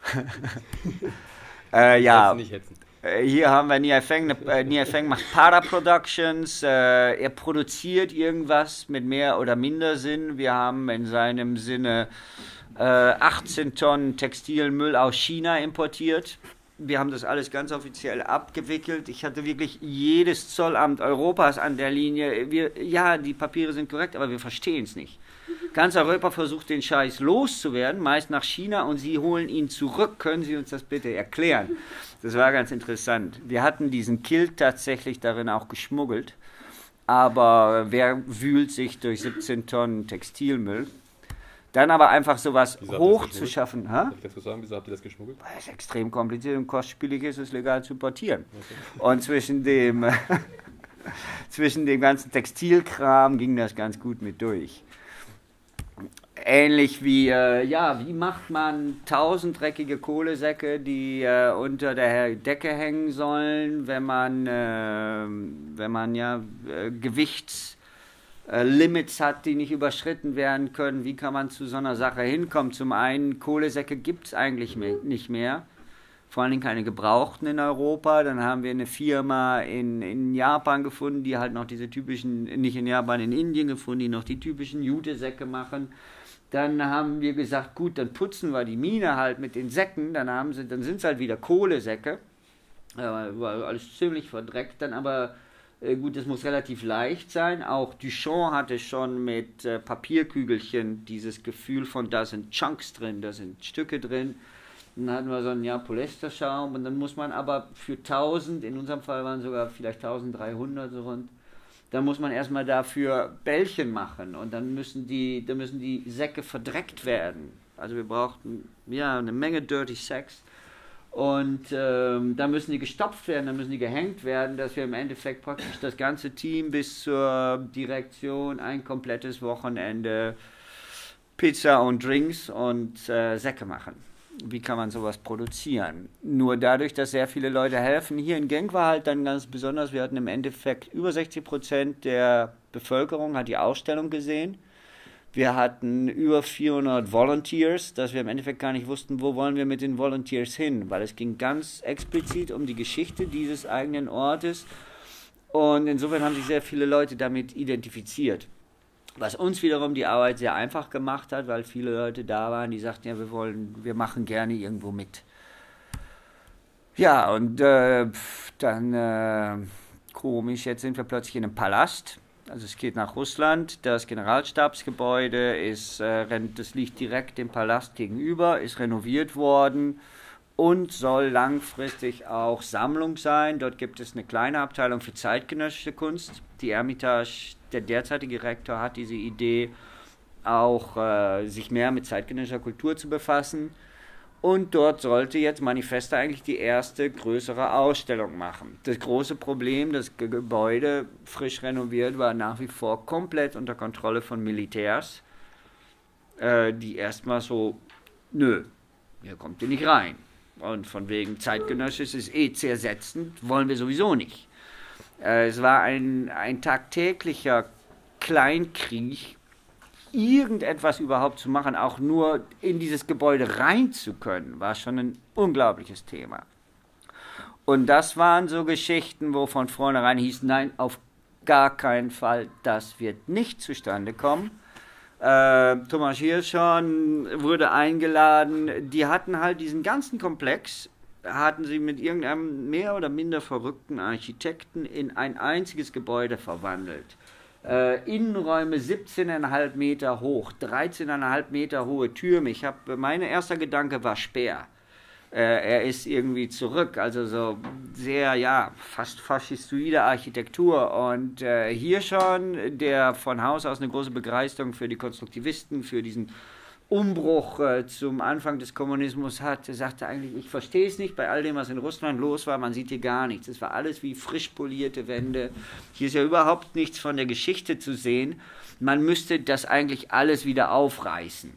Ja. Nicht hetzen. Hier haben wir Nia Feng macht Para-Productions. Er produziert irgendwas mit mehr oder minder Sinn. Wir haben in seinem Sinne 18 Tonnen Textilmüll aus China importiert. Wir haben das alles ganz offiziell abgewickelt. Ich hatte wirklich jedes Zollamt Europas an der Linie. Ja, die Papiere sind korrekt, aber wir verstehen es nicht. Ganz Europa versucht, den Scheiß loszuwerden, meist nach China, und sie holen ihn zurück. Können Sie uns das bitte erklären? Das war ganz interessant. Wir hatten diesen Kilt tatsächlich darin auch geschmuggelt. Aber wer wühlt sich durch 17 Tonnen Textilmüll? Dann aber einfach sowas hochzuschaffen. Kannst du sagen, wieso habt ihr das geschmuggelt? Weil es extrem kompliziert und kostspielig ist, es legal zu importieren. Okay. Und zwischen dem ganzen Textilkram ging das ganz gut mit durch. Ähnlich wie, wie macht man 1000 dreckige Kohlesäcke, die unter der Decke hängen sollen, wenn man Gewichtslimits hat, die nicht überschritten werden können. Wie kann man zu so einer Sache hinkommen? Zum einen, Kohlesäcke gibt es eigentlich nicht mehr, vor allen Dingen keine gebrauchten in Europa. Dann haben wir eine Firma in Japan gefunden, die halt noch diese typischen, nicht in Japan, in Indien gefunden, die noch die typischen Jutesäcke machen. Dann haben wir gesagt, gut, dann putzen wir die Mine halt mit den Säcken, dann sind es halt wieder Kohlesäcke, war alles ziemlich verdreckt, dann aber gut, das muss relativ leicht sein. Auch Duchamp hatte schon mit Papierkügelchen dieses Gefühl von, da sind Chunks drin, da sind Stücke drin. Dann hatten wir so einen Polyesterschaum, und dann muss man aber für 1000, in unserem Fall waren sogar vielleicht 1300 so rund, dann muss man erstmal dafür Bällchen machen, und dann müssen die Säcke verdreckt werden. Also wir brauchten eine Menge Dirty Sacks. Und dann müssen die gestopft werden, dann müssen die gehängt werden, dass wir im Endeffekt praktisch das ganze Team bis zur Direktion ein komplettes Wochenende Pizza und Drinks und Säcke machen. Wie kann man sowas produzieren? Nur dadurch, dass sehr viele Leute helfen. Hier in Genk war halt dann ganz besonders, wir hatten im Endeffekt über 60% der Bevölkerung hat die Ausstellung gesehen. Wir hatten über 400 Volunteers, dass wir im Endeffekt gar nicht wussten, wo wollen wir mit den Volunteers hin, weil es ging ganz explizit um die Geschichte dieses eigenen Ortes, und insofern haben sich sehr viele Leute damit identifiziert. Was uns wiederum die Arbeit sehr einfach gemacht hat, weil viele Leute da waren, die sagten, ja, wir machen gerne irgendwo mit. Ja, und dann komisch, jetzt sind wir plötzlich in einem Palast. Also es geht nach Russland, das Generalstabsgebäude das liegt direkt dem Palast gegenüber, ist renoviert worden und soll langfristig auch Sammlung sein. Dort gibt es eine kleine Abteilung für zeitgenössische Kunst. Die Ermitage, der derzeitige Rektor, hat diese Idee, auch sich mehr mit zeitgenössischer Kultur zu befassen. Und dort sollte jetzt Manifesta eigentlich die erste größere Ausstellung machen. Das große Problem, das Gebäude, frisch renoviert, war nach wie vor komplett unter Kontrolle von Militärs, die erstmal so, nö, hier kommt ihr nicht rein. Und von wegen zeitgenössisch ist zersetzend, wollen wir sowieso nicht. Es war ein tagtäglicher Kleinkrieg, irgendetwas überhaupt zu machen, auch nur in dieses Gebäude rein zu können, war schon ein unglaubliches Thema. Und das waren so Geschichten, wo von vornherein hieß, nein, auf gar keinen Fall, das wird nicht zustande kommen. Thomas Hirschhorn wurde eingeladen, die hatten halt diesen ganzen Komplex, hatten sie mit irgendeinem mehr oder minder verrückten Architekten in ein einziges Gebäude verwandelt. Innenräume 17,5 Meter hoch, 13,5 Meter hohe Türme. Mein erster Gedanke war Speer. Er ist irgendwie zurück, also so sehr, fast faschistoide Architektur. Und hier schon, der von Haus aus eine große Begeisterung für die Konstruktivisten, für diesen Umbruch zum Anfang des Kommunismus hatte, sagte eigentlich, ich verstehe es nicht, bei all dem, was in Russland los war, man sieht hier gar nichts. Es war alles wie frisch polierte Wände. Hier ist ja überhaupt nichts von der Geschichte zu sehen. Man müsste das eigentlich alles wieder aufreißen.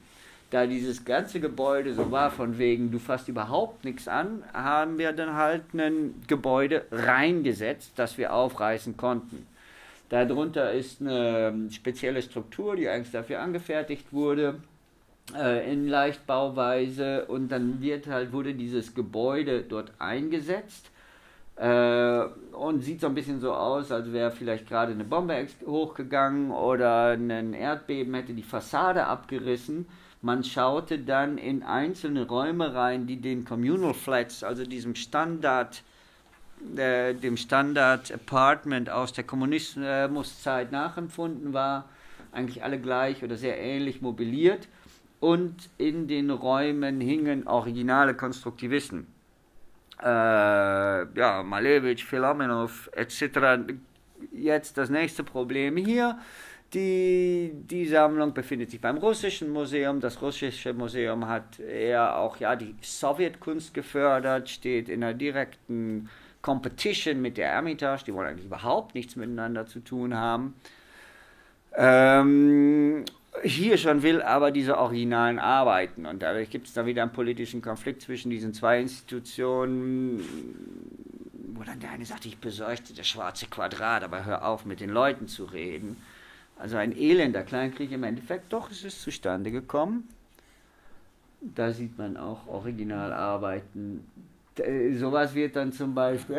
da dieses ganze Gebäude so war, von wegen, du fasst überhaupt nichts an, haben wir dann halt ein Gebäude reingesetzt, das wir aufreißen konnten. Darunter ist eine spezielle Struktur, die eigentlich dafür angefertigt wurde, in Leichtbauweise, und dann wurde dieses Gebäude dort eingesetzt und sieht so ein bisschen so aus, als wäre vielleicht gerade eine Bombe hochgegangen oder ein Erdbeben hätte die Fassade abgerissen. Man schaute dann in einzelne Räume rein, die den Communal Flats, also dem Standard Apartment aus der Kommunismuszeit nachempfunden war, eigentlich alle gleich oder sehr ähnlich mobiliert, und in den Räumen hingen originale Konstruktivisten. Malevich, Filomenov etc. Jetzt das nächste Problem hier. Die Sammlung befindet sich beim Russischen Museum. Das Russische Museum hat eher auch die Sowjetkunst gefördert, steht in einer direkten Competition mit der Ermitage. Die wollen eigentlich überhaupt nichts miteinander zu tun haben. Hier schon will aber diese originalen Arbeiten, und dadurch gibt es dann wieder einen politischen Konflikt zwischen diesen zwei Institutionen, wo dann der eine sagt, ich besorgte das schwarze Quadrat, aber hör auf mit den Leuten zu reden. Also ein elender Kleinkrieg im Endeffekt, doch es ist zustande gekommen. Da sieht man auch Originalarbeiten. Sowas wird dann zum Beispiel,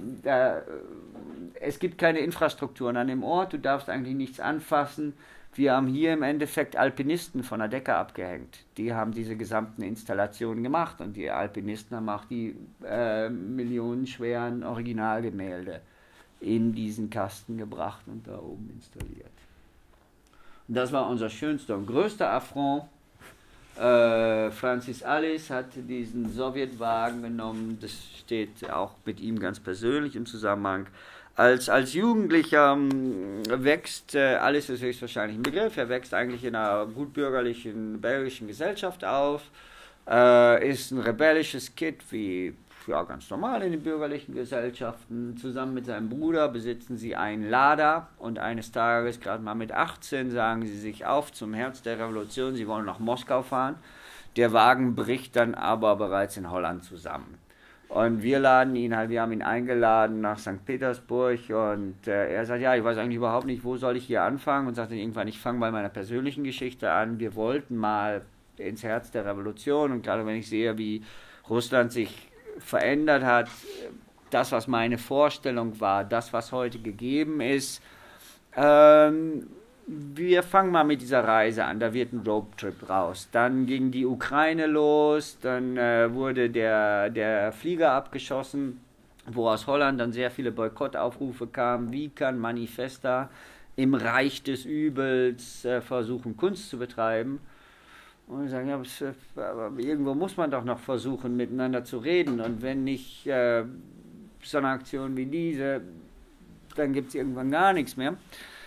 es gibt keine Infrastrukturen an dem Ort, du darfst eigentlich nichts anfassen. Wir haben hier im Endeffekt Alpinisten von der Decke abgehängt. Die haben diese gesamten Installationen gemacht, und die Alpinisten haben auch die millionenschweren Originalgemälde in diesen Kasten gebracht und da oben installiert. Und das war unser schönster und größter Affront. Francis Alice hat diesen Sowjetwagen genommen, das steht auch mit ihm ganz persönlich im Zusammenhang. Als Jugendlicher wächst, Alice ist höchstwahrscheinlich ein Begriff, er wächst eigentlich in einer gutbürgerlichen belgischen Gesellschaft auf, ist ein rebellisches Kind, wie ganz normal in den bürgerlichen Gesellschaften. Zusammen mit seinem Bruder besitzen sie einen Lada, und eines Tages, gerade mal mit 18, sagen sie sich auf zum Herz der Revolution, sie wollen nach Moskau fahren. Der Wagen bricht dann aber bereits in Holland zusammen. Und wir haben ihn eingeladen nach St. Petersburg, und er sagt, ich weiß eigentlich überhaupt nicht, wo soll ich hier anfangen, und sagt dann irgendwann, ich fange bei meiner persönlichen Geschichte an. Wir wollten mal ins Herz der Revolution, und gerade wenn ich sehe, wie Russland sich verändert hat, das, was meine Vorstellung war, das, was heute gegeben ist, wir fangen mal mit dieser Reise an, da wird ein Roadtrip raus. Dann ging die Ukraine los, dann wurde der Flieger abgeschossen, wo aus Holland dann sehr viele Boykottaufrufe kamen. Wie kann Manifesta im Reich des Übels versuchen, Kunst zu betreiben? Und wir sagen, aber irgendwo muss man doch noch versuchen, miteinander zu reden. Und wenn nicht so eine Aktion wie diese, dann gibt es irgendwann gar nichts mehr.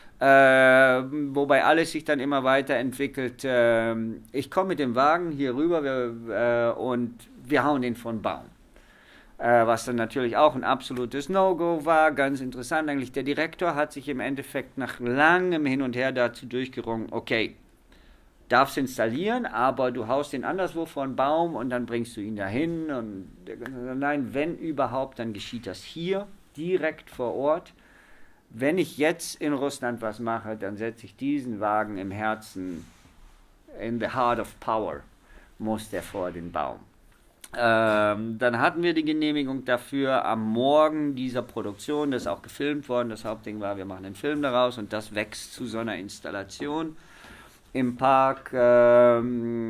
Wobei alles sich dann immer weiterentwickelt. Ich komme mit dem Wagen hier rüber und wir hauen den von Baum. Was dann natürlich auch ein absolutes No-Go war. Ganz interessant eigentlich, der Direktor hat sich im Endeffekt nach langem Hin und Her dazu durchgerungen, okay, darfst installieren, aber du haust den anderswo von Baum und dann bringst du ihn dahin. Und nein, wenn überhaupt, dann geschieht das hier, direkt vor Ort. Wenn ich jetzt in Russland was mache, dann setze ich diesen Wagen im Herzen, in the heart of power, muss der vor den Baum. Dann hatten wir die Genehmigung dafür am Morgen dieser Produktion, das ist auch gefilmt worden. Das Hauptding war, wir machen einen Film daraus, und das wächst zu so einer Installation im Park. Der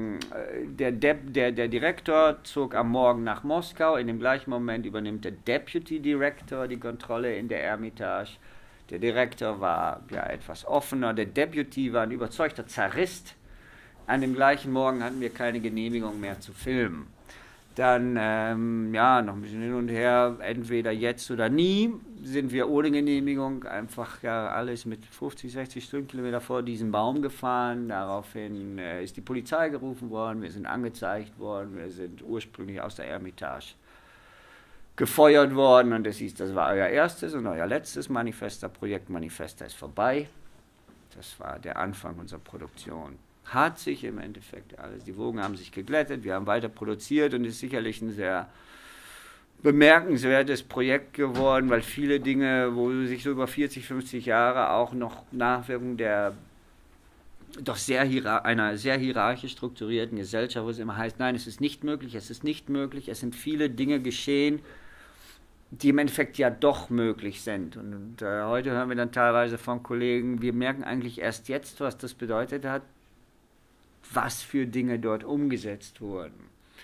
Direktor zog am Morgen nach Moskau. In dem gleichen Moment übernimmt der Deputy Director die Kontrolle in der Ermitage. Der Direktor war etwas offener, der Deputy war ein überzeugter Zarist. An dem gleichen Morgen hatten wir keine Genehmigung mehr zu filmen. Dann, noch ein bisschen hin und her, entweder jetzt oder nie, sind wir ohne Genehmigung einfach alles mit 50, 60 Stundenkilometer vor diesen Baum gefahren. Daraufhin ist die Polizei gerufen worden, wir sind angezeigt worden, wir sind ursprünglich aus der Ermitage gefeuert worden, und es hieß, das war euer erstes und euer letztes Manifesta-Projekt. Manifesta ist vorbei. Das war der Anfang unserer Produktion. hat sich im Endeffekt alles, die Wogen haben sich geglättet, wir haben weiter produziert und ist sicherlich ein sehr bemerkenswertes Projekt geworden, weil viele Dinge, wo sich so über 40, 50 Jahre auch noch Nachwirkungen der doch einer sehr hierarchisch strukturierten Gesellschaft, wo es immer heißt, nein, es ist nicht möglich, es ist nicht möglich, es sind viele Dinge geschehen, die im Endeffekt ja doch möglich sind. Und heute hören wir dann teilweise von Kollegen, wir merken eigentlich erst jetzt, was das bedeutet hat, was für Dinge dort umgesetzt wurden.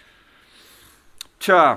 Tja,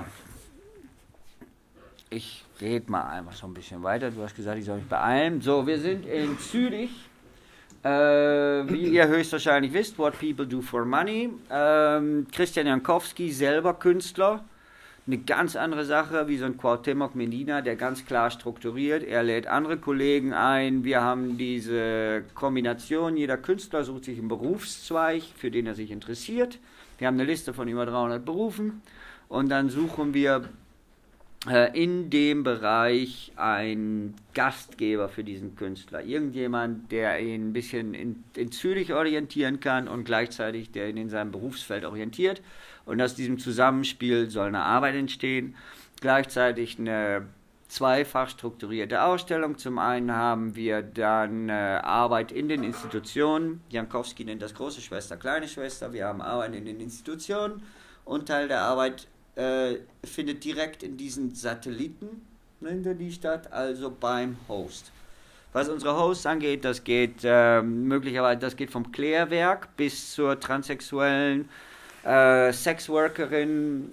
ich rede mal einfach so ein bisschen weiter. Du hast gesagt, ich soll mich beeilen. So, wir sind in Zürich. Wie ihr höchstwahrscheinlich wisst, What People Do for Money. Christian Jankowski, selber Künstler. Eine ganz andere Sache wie so ein Cuauhtémoc Medina, der ganz klar strukturiert. Er lädt andere Kollegen ein. Wir haben diese Kombination. Jeder Künstler sucht sich einen Berufszweig, für den er sich interessiert. Wir haben eine Liste von über 300 Berufen. Und dann suchen wir in dem Bereich ein Gastgeber für diesen Künstler. Irgendjemand, der ihn ein bisschen in Zürich orientieren kann und gleichzeitig der ihn in seinem Berufsfeld orientiert. Und aus diesem Zusammenspiel soll eine Arbeit entstehen. Gleichzeitig eine zweifach strukturierte Ausstellung. Zum einen haben wir dann Arbeit in den Institutionen. Jankowski nennt das große Schwester, kleine Schwester. Wir haben Arbeit in den Institutionen und Teil der Arbeit findet direkt in diesen Satelliten hinter die statt, also beim Host. Was unsere Hosts angeht, das geht möglicherweise, das geht vom Klärwerk bis zur transsexuellen Sexworkerin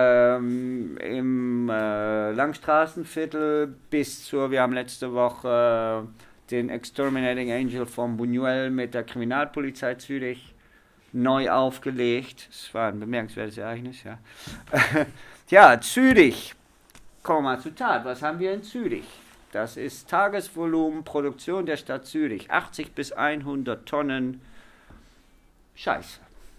im Langstraßenviertel bis zur, wir haben letzte Woche den Exterminating Angel von Buñuel mit der Kriminalpolizei Zürich neu aufgelegt. Es war ein bemerkenswertes Ereignis, ja. Ja, Zürich. Kommen wir mal zu Tat. Was haben wir in Zürich? Das ist Tagesvolumen, Produktion der Stadt Zürich. 80 bis 100 Tonnen Scheiße.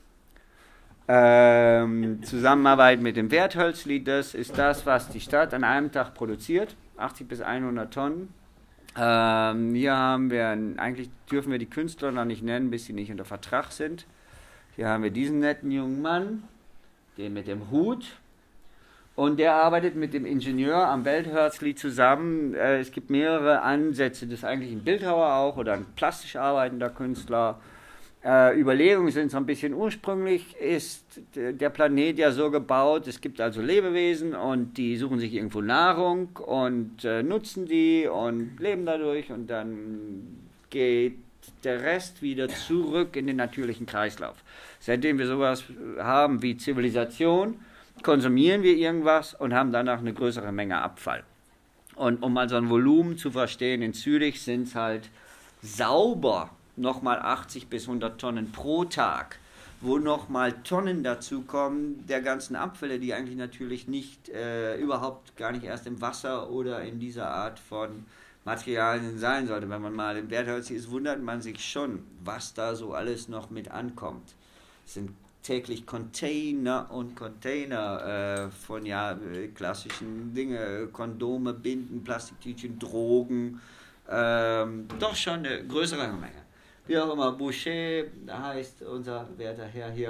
Zusammenarbeit mit dem Werthölzli, das ist das, was die Stadt an einem Tag produziert. 80 bis 100 Tonnen. Hier haben wir, eigentlich dürfen wir die Künstler noch nicht nennen, bis sie nicht unter Vertrag sind. Hier haben wir diesen netten jungen Mann, den mit dem Hut. Und der arbeitet mit dem Ingenieur am Welthölzli zusammen. Es gibt mehrere Ansätze. Das ist eigentlich ein Bildhauer auch oder ein plastisch arbeitender Künstler. Überlegungen sind so ein bisschen ursprünglich. Ist der Planet ja so gebaut, es gibt also Lebewesen und die suchen sich irgendwo Nahrung und nutzen die und leben dadurch und dann geht der Rest wieder zurück in den natürlichen Kreislauf. Seitdem wir sowas haben wie Zivilisation, konsumieren wir irgendwas und haben danach eine größere Menge Abfall. Und um mal so ein Volumen zu verstehen, in Zürich sind es halt sauber nochmal 80 bis 100 Tonnen pro Tag, wo nochmal Tonnen dazukommen der ganzen Abfälle, die eigentlich natürlich nicht, überhaupt gar nicht erst im Wasser oder in dieser Art von Materialien sein sollte. Wenn man mal im Werthölzli ist, wundert man sich schon, was da so alles noch mit ankommt. Es sind täglich Container und Container von klassischen Dingen, Kondome, Binden, Plastiktütchen, Drogen, doch schon eine größere Menge. Wie auch immer, Boucher, heißt unser werter Herr hier,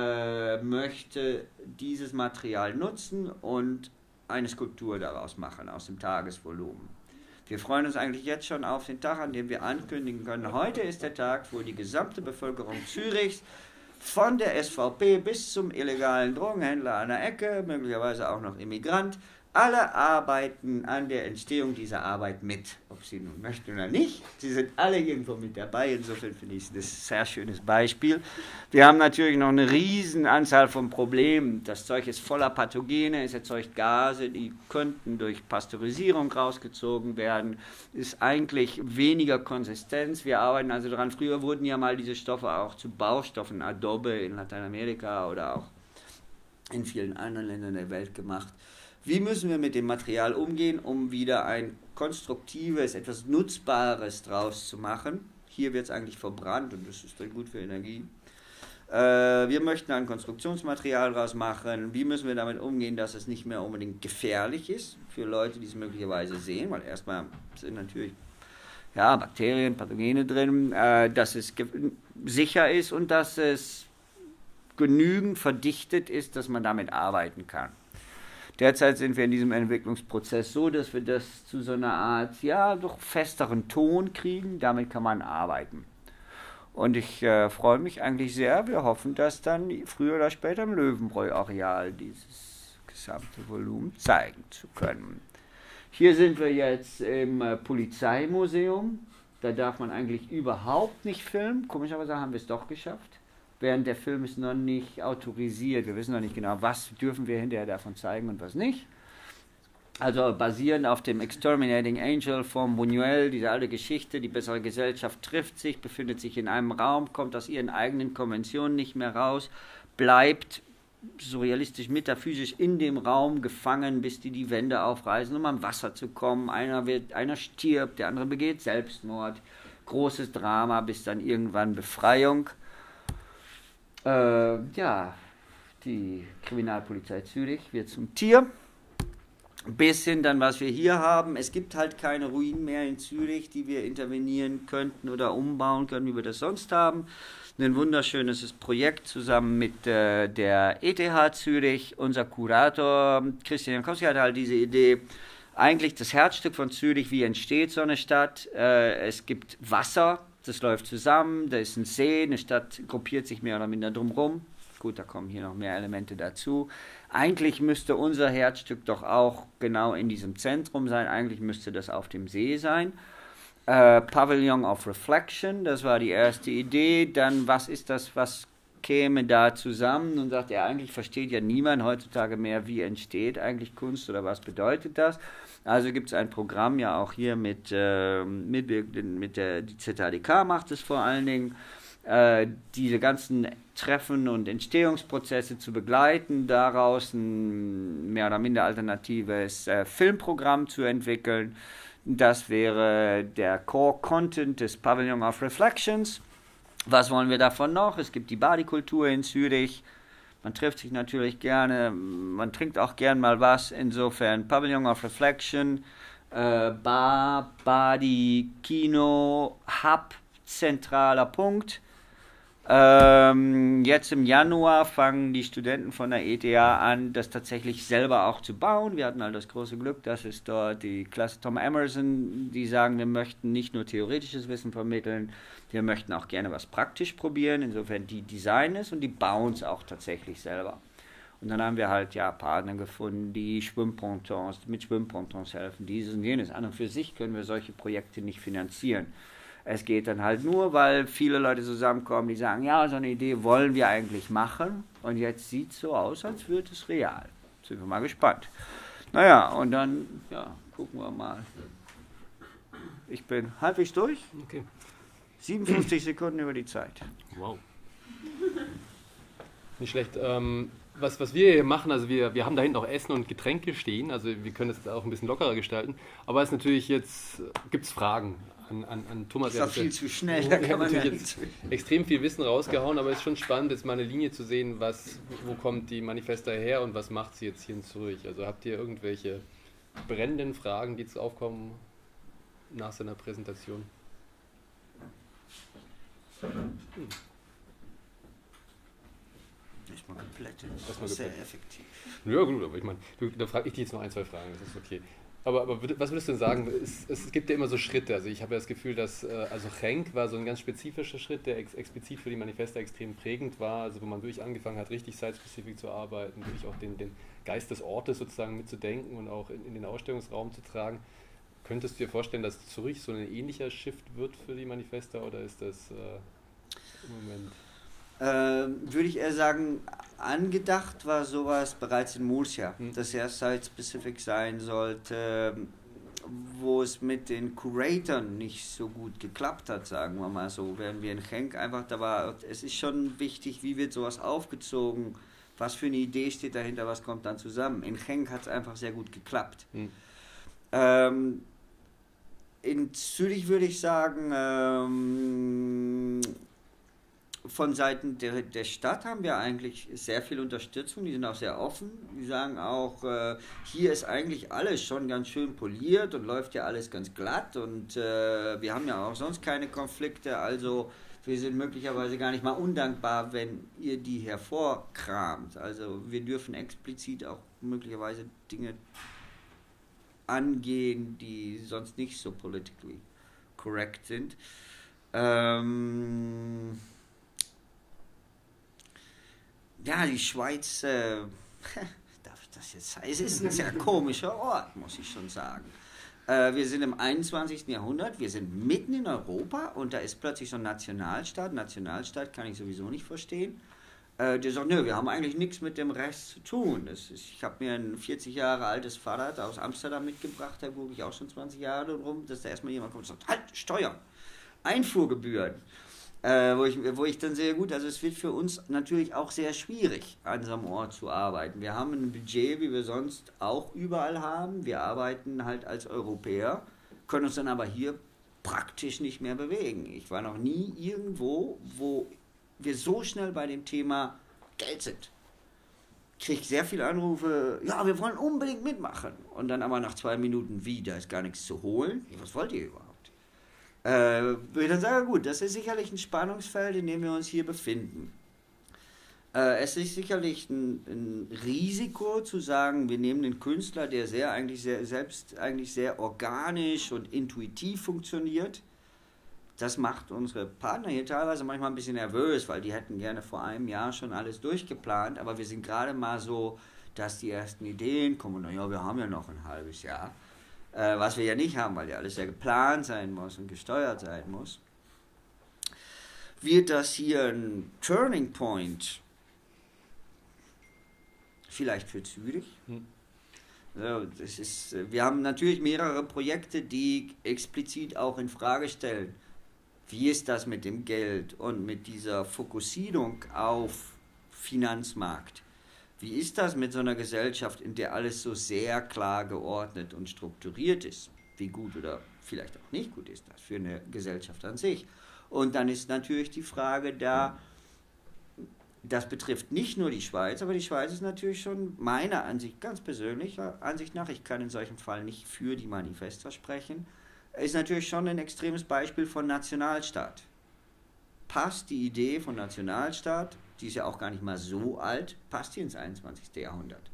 möchte dieses Material nutzen und eine Skulptur daraus machen aus dem Tagesvolumen. Wir freuen uns eigentlich jetzt schon auf den Tag, an dem wir ankündigen können, heute ist der Tag, wo die gesamte Bevölkerung Zürichs von der SVP bis zum illegalen Drogenhändler an der Ecke, möglicherweise auch noch Immigrant, alle arbeiten an der Entstehung dieser Arbeit mit, ob sie nun möchten oder nicht. Sie sind alle irgendwo mit dabei, insofern finde ich es ein sehr schönes Beispiel. Wir haben natürlich noch eine riesen Anzahl von Problemen. Das Zeug ist voller Pathogene, es erzeugt Gase, die könnten durch Pasteurisierung rausgezogen werden. Ist eigentlich weniger Konsistenz. Wir arbeiten also daran. Früher wurden ja mal diese Stoffe auch zu Baustoffen, Adobe in Lateinamerika oder auch in vielen anderen Ländern der Welt gemacht. Wie müssen wir mit dem Material umgehen, um wieder ein konstruktives, etwas Nutzbares draus zu machen? Hier wird es eigentlich verbrannt und das ist dann gut für Energie. Wir möchten ein Konstruktionsmaterial draus machen. Wie müssen wir damit umgehen, dass es nicht mehr unbedingt gefährlich ist für Leute, die es möglicherweise sehen? Weil erstmal sind natürlich ja, Bakterien, Pathogene drin, dass es sicher ist und dass es genügend verdichtet ist, dass man damit arbeiten kann. Derzeit sind wir in diesem Entwicklungsprozess so, dass wir das zu so einer Art, ja, doch festeren Ton kriegen. Damit kann man arbeiten. Und ich freue mich eigentlich sehr. Wir hoffen, dass dann früher oder später im Löwenbräu-Areal dieses gesamte Volumen zeigen zu können. Hier sind wir jetzt im Polizeimuseum. Da darf man eigentlich überhaupt nicht filmen. Komischerweise haben wir es doch geschafft. Während der Film ist noch nicht autorisiert. Wir wissen noch nicht genau, was dürfen wir hinterher davon zeigen und was nicht. Also basierend auf dem Exterminating Angel von Buñuel, diese alte Geschichte, die bessere Gesellschaft trifft sich, befindet sich in einem Raum, kommt aus ihren eigenen Konventionen nicht mehr raus, bleibt surrealistisch, metaphysisch in dem Raum gefangen, bis die Wände aufreißen, um am Wasser zu kommen. Einer stirbt, der andere begeht Selbstmord. Großes Drama, bis dann irgendwann Befreiung. Ja, die Kriminalpolizei Zürich wird zum Tier. Bis hin dann, was wir hier haben. Es gibt halt keine Ruinen mehr in Zürich, die wir intervenieren könnten oder umbauen können, wie wir das sonst haben. Ein wunderschönes Projekt zusammen mit der ETH Zürich. Unser Kurator Christian Jankowski hat halt diese Idee, eigentlich das Herzstück von Zürich, wie entsteht so eine Stadt. Es gibt Wasser, das läuft zusammen, da ist ein See, eine Stadt gruppiert sich mehr oder minder drumherum. Gut, da kommen hier noch mehr Elemente dazu. Eigentlich müsste unser Herzstück doch auch genau in diesem Zentrum sein. Eigentlich müsste das auf dem See sein. Pavilion of Reflection, das war die erste Idee. Dann, was ist das, was käme da zusammen? Und sagt er, eigentlich versteht ja niemand heutzutage mehr, wie entsteht eigentlich Kunst oder was bedeutet das. Also gibt es ein Programm, ja auch hier mit der die ZHDK macht es vor allen Dingen, diese ganzen Treffen und Entstehungsprozesse zu begleiten, daraus ein mehr oder minder alternatives Filmprogramm zu entwickeln. Das wäre der Core-Content des Pavilion of Reflections. Was wollen wir davon noch? Es gibt die Badikultur in Zürich. Man trifft sich natürlich gerne, man trinkt auch gern mal was. Insofern Pavilion of Reflection, Bar, Badi, Kino, Hub, zentraler Punkt. Jetzt im Januar fangen die Studenten von der ETH an, das tatsächlich selber auch zu bauen. Wir hatten halt das große Glück, dass es dort die Klasse Tom Emerson, die sagen, wir möchten nicht nur theoretisches Wissen vermitteln, wir möchten auch gerne was praktisch probieren. Insofern die designen es und die bauen es auch tatsächlich selber. Und dann haben wir halt ja Partner gefunden, die mit Schwimmpontons helfen, dieses und jenes. An und für sich können wir solche Projekte nicht finanzieren. Es geht dann halt nur, weil viele Leute zusammenkommen, die sagen, ja, so eine Idee wollen wir eigentlich machen und jetzt sieht es so aus, als würde es real. Sind wir mal gespannt. Naja, und dann, ja, gucken wir mal. Ich bin halbwegs durch. Okay. 57 Sekunden über die Zeit. Wow. Nicht schlecht. Was wir hier machen, also wir haben da hinten auch Essen und Getränke stehen, also wir können das jetzt auch ein bisschen lockerer gestalten, aber es ist natürlich jetzt, gibt es Fragen an Thomas. Das ist viel zu schnell, da kann man natürlich jetzt extrem viel Wissen rausgehauen, aber es ist schon spannend, jetzt mal eine Linie zu sehen, wo kommt die Manifesta her und was macht sie jetzt hier in Zürich? Also habt ihr irgendwelche brennenden Fragen, die jetzt aufkommen nach seiner Präsentation? Erstmal komplett. Sehr effektiv. Ja gut, aber ich meine, da frage ich dich jetzt noch ein, zwei Fragen, das ist okay. Aber was würdest du denn sagen? Es gibt ja immer so Schritte. Also ich habe ja das Gefühl, dass also Genk war so ein ganz spezifischer Schritt, der explizit für die Manifesta extrem prägend war. Also wo man wirklich angefangen hat, richtig site-specific zu arbeiten, wirklich auch den Geist des Ortes sozusagen mitzudenken und auch in den Ausstellungsraum zu tragen. Könntest du dir vorstellen, dass Zürich so ein ähnlicher Shift wird für die Manifesta oder ist das im Moment? Würde ich eher sagen, angedacht war sowas bereits in Murcia, dass er site-specific sein sollte, wo es mit den Curatoren nicht so gut geklappt hat, sagen wir mal so. Während wir in Genk einfach, es ist schon wichtig, wie wird sowas aufgezogen, was für eine Idee steht dahinter, was kommt dann zusammen. In Genk hat es einfach sehr gut geklappt. In Zürich würde ich sagen, von Seiten der Stadt haben wir eigentlich sehr viel Unterstützung, die sind auch sehr offen, die sagen auch, hier ist eigentlich alles schon ganz schön poliert und läuft ja alles ganz glatt und wir haben ja auch sonst keine Konflikte, also wir sind möglicherweise gar nicht mal undankbar, wenn ihr die hervorkramt. Also wir dürfen explizit auch möglicherweise Dinge angehen, die sonst nicht so politically correct sind. Ja, die Schweiz, darf ich das jetzt sagen? Es ist ein sehr komischer Ort, muss ich schon sagen. Wir sind im 21. Jahrhundert, wir sind mitten in Europa und da ist plötzlich so ein Nationalstaat. Nationalstaat kann ich sowieso nicht verstehen. Der sagt, nö, wir haben eigentlich nichts mit dem Rest zu tun. Ich habe mir ein 40 Jahre altes Fahrrad aus Amsterdam mitgebracht, da gucke ich auch schon 20 Jahre rum, dass da erstmal jemand kommt und sagt, halt, Steuern, Einfuhrgebühren. Wo ich dann sehe, gut, also es wird für uns natürlich auch sehr schwierig, an so einem Ort zu arbeiten. Wir haben ein Budget, wie wir sonst auch überall haben. Wir arbeiten halt als Europäer, können uns dann aber hier praktisch nicht mehr bewegen. Ich war noch nie irgendwo, wo wir so schnell bei dem Thema Geld sind. Ich kriege sehr viele Anrufe, ja, wir wollen unbedingt mitmachen. Und dann aber nach 2 Minuten, wie, da ist gar nichts zu holen? Was wollt ihr überhaupt? Würde ich dann sagen, gut, das ist sicherlich ein Spannungsfeld, in dem wir uns hier befinden. Es ist sicherlich ein Risiko zu sagen, wir nehmen den Künstler, der selbst eigentlich sehr organisch und intuitiv funktioniert. Das macht unsere Partner hier teilweise manchmal ein bisschen nervös, weil die hätten gerne vor einem Jahr schon alles durchgeplant, aber wir sind gerade mal so, dass die ersten Ideen kommen, naja, wir haben ja noch ein halbes Jahr. Was wir ja nicht haben, weil ja alles sehr geplant sein muss und gesteuert sein muss, wird das hier ein Turning Point vielleicht für Zürich. Also wir haben natürlich mehrere Projekte, die explizit auch in Frage stellen, wie ist das mit dem Geld und mit dieser Fokussierung auf Finanzmarkt. Wie ist das mit so einer Gesellschaft, in der alles so sehr klar geordnet und strukturiert ist? Wie gut oder vielleicht auch nicht gut ist das für eine Gesellschaft an sich? Und dann ist natürlich die Frage da, das betrifft nicht nur die Schweiz, aber die Schweiz ist natürlich schon meiner Ansicht, ganz persönlicher Ansicht nach, ich kann in solchem Fall nicht für die Manifesta sprechen, ist natürlich schon ein extremes Beispiel von Nationalstaat. Passt die Idee von Nationalstaat, die ist ja auch gar nicht mal so alt, passt hier ins 21. Jahrhundert.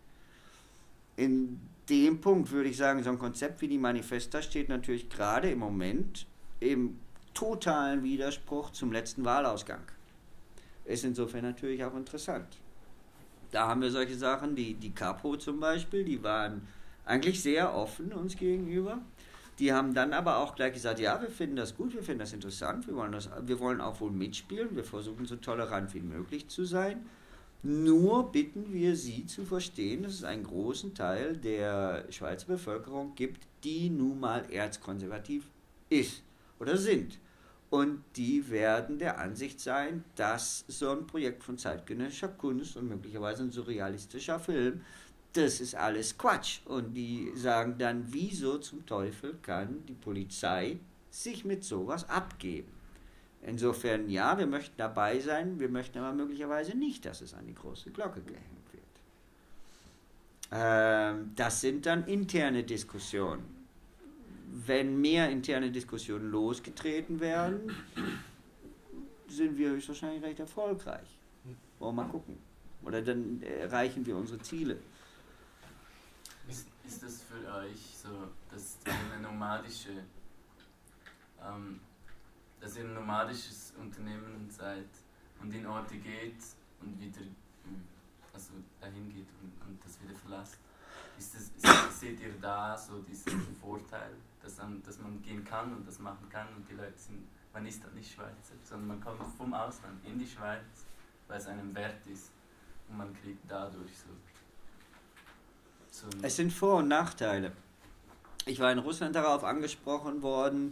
In dem Punkt würde ich sagen, so ein Konzept wie die Manifesta steht natürlich gerade im Moment im totalen Widerspruch zum letzten Wahlausgang. Ist insofern natürlich auch interessant. Da haben wir solche Sachen, die Capo zum Beispiel, die waren eigentlich sehr offen uns gegenüber. Die haben dann aber auch gleich gesagt, ja, wir finden das gut, wir finden das interessant, wir wollen auch wohl mitspielen, wir versuchen so tolerant wie möglich zu sein. Nur bitten wir Sie zu verstehen, dass es einen großen Teil der Schweizer Bevölkerung gibt, die nun mal erzkonservativ ist oder sind. Und die werden der Ansicht sein, dass so ein Projekt von zeitgenössischer Kunst und möglicherweise ein surrealistischer Film, das ist alles Quatsch. Und die sagen dann, wieso zum Teufel kann die Polizei sich mit sowas abgeben? Insofern, ja, wir möchten dabei sein, wir möchten aber möglicherweise nicht, dass es an die große Glocke gehängt wird. Das sind dann interne Diskussionen. Wenn mehr interne Diskussionen losgetreten werden, sind wir höchstwahrscheinlich recht erfolgreich. Wollen wir mal gucken. Oder dann erreichen wir unsere Ziele. Ist das für euch so, dass ihr ein nomadisches Unternehmen seid und in Orte geht und wieder dahin geht und das wieder verlasst? Seht ihr da so diesen Vorteil, dass man gehen kann und das machen kann und die Leute man ist dann nicht Schweizer, sondern man kommt vom Ausland in die Schweiz, weil es einem wert ist und man kriegt dadurch so. Es sind Vor- und Nachteile. Ich war in Russland darauf angesprochen worden,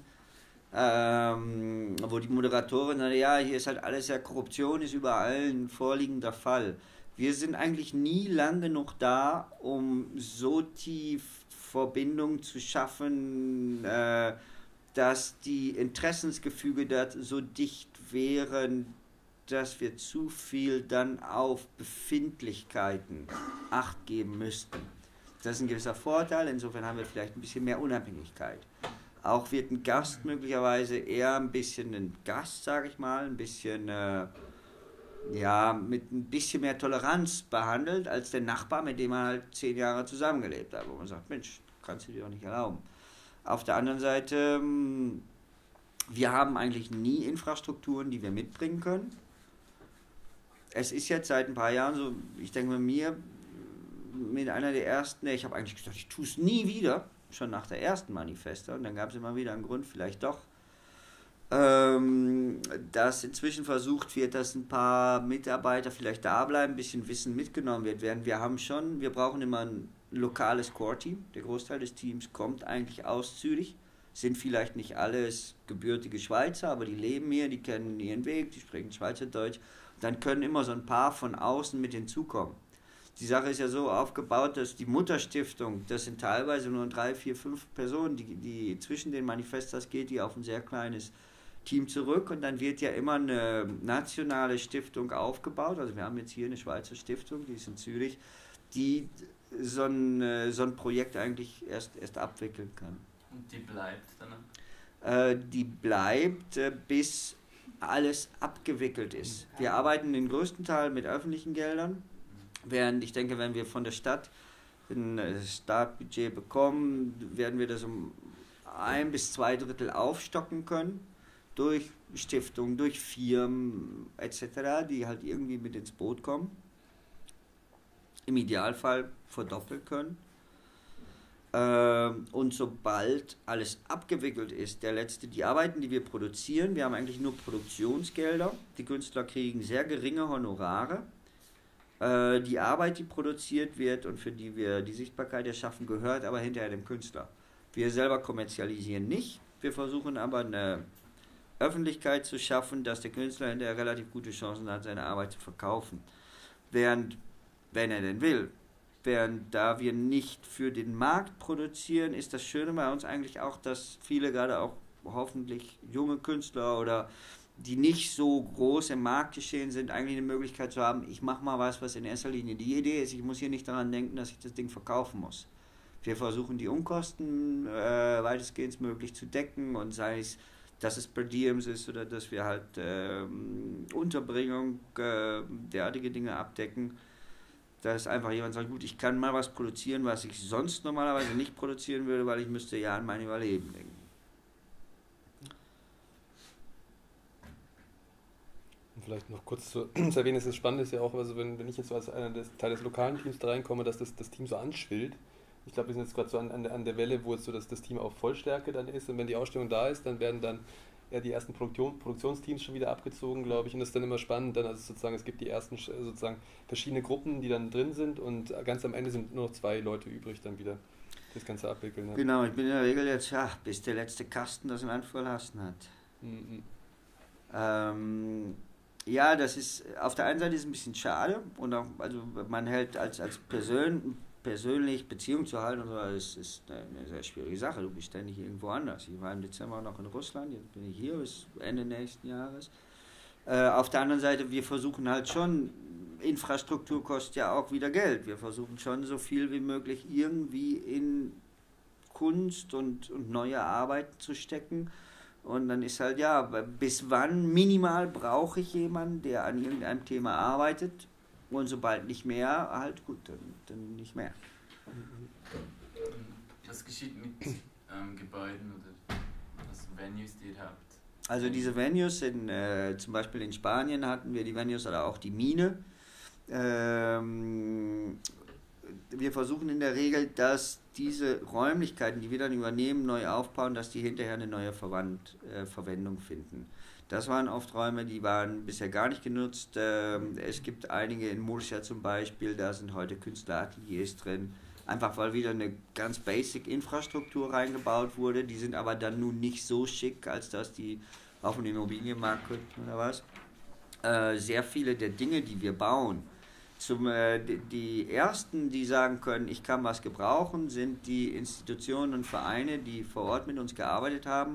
wo die Moderatorin sagte, ja, hier ist halt alles ja Korruption, ist überall ein vorliegender Fall. Wir sind eigentlich nie lang genug da, um so tief Verbindungen zu schaffen, dass die Interessensgefüge dort so dicht wären, dass wir zu viel dann auf Befindlichkeiten Acht geben müssten. Das ist ein gewisser Vorteil, insofern haben wir vielleicht ein bisschen mehr Unabhängigkeit. Auch wird ein Gast möglicherweise eher ein bisschen ein Gast, sage ich mal, ein bisschen mit ein bisschen mehr Toleranz behandelt als der Nachbar, mit dem man halt 10 Jahre zusammengelebt hat, wo man sagt, Mensch, kannst du dir doch nicht erlauben. Auf der anderen Seite, wir haben eigentlich nie Infrastrukturen, die wir mitbringen können. Es ist jetzt seit ein paar Jahren so, ich denke bei mir, mit einer der ersten, ich habe eigentlich gesagt, ich tue es nie wieder, schon nach der ersten Manifesta, und dann gab es immer wieder einen Grund, vielleicht doch, dass inzwischen versucht wird, dass ein paar Mitarbeiter vielleicht da bleiben, ein bisschen Wissen mitgenommen wird, während wir brauchen immer ein lokales Core-Team. Der Großteil des Teams kommt eigentlich aus Zürich, sind vielleicht nicht alles gebürtige Schweizer, aber die leben hier, die kennen ihren Weg, die sprechen Schweizerdeutsch. Dann können immer so ein paar von außen mit hinzukommen. Die Sache ist ja so aufgebaut, dass die Mutterstiftung, das sind teilweise nur 3, 4, 5 Personen, die zwischen den Manifestas geht, die auf ein sehr kleines Team zurück, und dann wird ja immer eine nationale Stiftung aufgebaut. Also wir haben jetzt hier eine Schweizer Stiftung, die ist in Zürich, die so ein Projekt eigentlich erst abwickeln kann. Und die bleibt dann? Die bleibt, bis alles abgewickelt ist. Wir arbeiten den größten Teil mit öffentlichen Geldern, während ich denke, wenn wir von der Stadt ein Startbudget bekommen, werden wir das um 1 bis 2 Drittel aufstocken können, durch Stiftungen, durch Firmen etc., die halt irgendwie mit ins Boot kommen. Im Idealfall verdoppeln können. Und sobald alles abgewickelt ist, die Arbeiten, die wir produzieren, wir haben eigentlich nur Produktionsgelder, die Künstler kriegen sehr geringe Honorare. Die Arbeit, die produziert wird und für die wir die Sichtbarkeit erschaffen, gehört aber hinterher dem Künstler. Wir selber kommerzialisieren nicht, wir versuchen aber eine Öffentlichkeit zu schaffen, dass der Künstler hinterher relativ gute Chancen hat, seine Arbeit zu verkaufen. Während, wenn er denn will, da wir nicht für den Markt produzieren, ist das Schöne bei uns eigentlich auch, dass viele, gerade auch hoffentlich junge Künstler oder die nicht so groß im Marktgeschehen sind, eigentlich eine Möglichkeit zu haben, ich mache mal was in erster Linie die Idee ist, ich muss hier nicht daran denken, dass ich das Ding verkaufen muss. Wir versuchen die Unkosten weitestgehend möglich zu decken, und sei es, dass es per Diems ist oder dass wir halt Unterbringung, derartige Dinge abdecken. Dass einfach jemand sagt, gut, ich kann mal was produzieren, was ich sonst normalerweise nicht produzieren würde, weil ich müsste ja an mein Überleben denken. Und vielleicht noch kurz zu erwähnen, es ist spannend, ist ja auch, also wenn ich jetzt so als Teil des lokalen Teams da reinkomme, dass das Team so anschwillt. Ich glaube, wir sind jetzt gerade so an der Welle, wo jetzt so das Team auf Vollstärke dann ist, und wenn die Ausstellung da ist, dann werden dann ja die ersten Produktionsteams schon wieder abgezogen, glaube ich, und das ist dann immer spannend, dann also sozusagen, es gibt die ersten sozusagen verschiedene Gruppen, die dann drin sind, und ganz am Ende sind nur noch 2 Leute übrig dann wieder, das Ganze abwickeln. Ja. Genau, ich bin in der Regel jetzt, bis der letzte Kasten das in Handvoll Hasten hat. Mhm. Ja, das ist, auf der einen Seite ist es ein bisschen schade, und auch, also man hält als persönlich Beziehung zu halten und so, das ist eine sehr schwierige Sache. Du bist ständig irgendwo anders. Ich war im Dezember noch in Russland, jetzt bin ich hier bis Ende nächsten Jahres. Auf der anderen Seite, wir versuchen halt schon, Infrastruktur kostet ja auch wieder Geld. Wir versuchen schon so viel wie möglich irgendwie in Kunst und neue Arbeiten zu stecken. Und dann ist halt, ja, bis wann minimal brauche ich jemanden, der an irgendeinem Thema arbeitet. Und sobald nicht mehr, halt gut, dann nicht mehr. Was geschieht mit Gebäuden oder Venues, die ihr habt? Also diese Venues, zum Beispiel in Spanien hatten wir die Venues oder auch die Mine. Wir versuchen in der Regel, dass diese Räumlichkeiten, die wir dann übernehmen, neu aufbauen, dass die hinterher eine neue Verwendung finden. Das waren oft Räume, die waren bisher gar nicht genutzt. Es gibt einige in Murcia zum Beispiel, da sind heute Künstlerateliers drin. Einfach weil wieder eine ganz basic Infrastruktur reingebaut wurde. Die sind aber dann nun nicht so schick, als dass die auf dem Immobilienmarkt könnten oder was. Sehr viele der Dinge, die wir bauen, die ersten, die sagen können, ich kann was gebrauchen, sind die Institutionen und Vereine, die vor Ort mit uns gearbeitet haben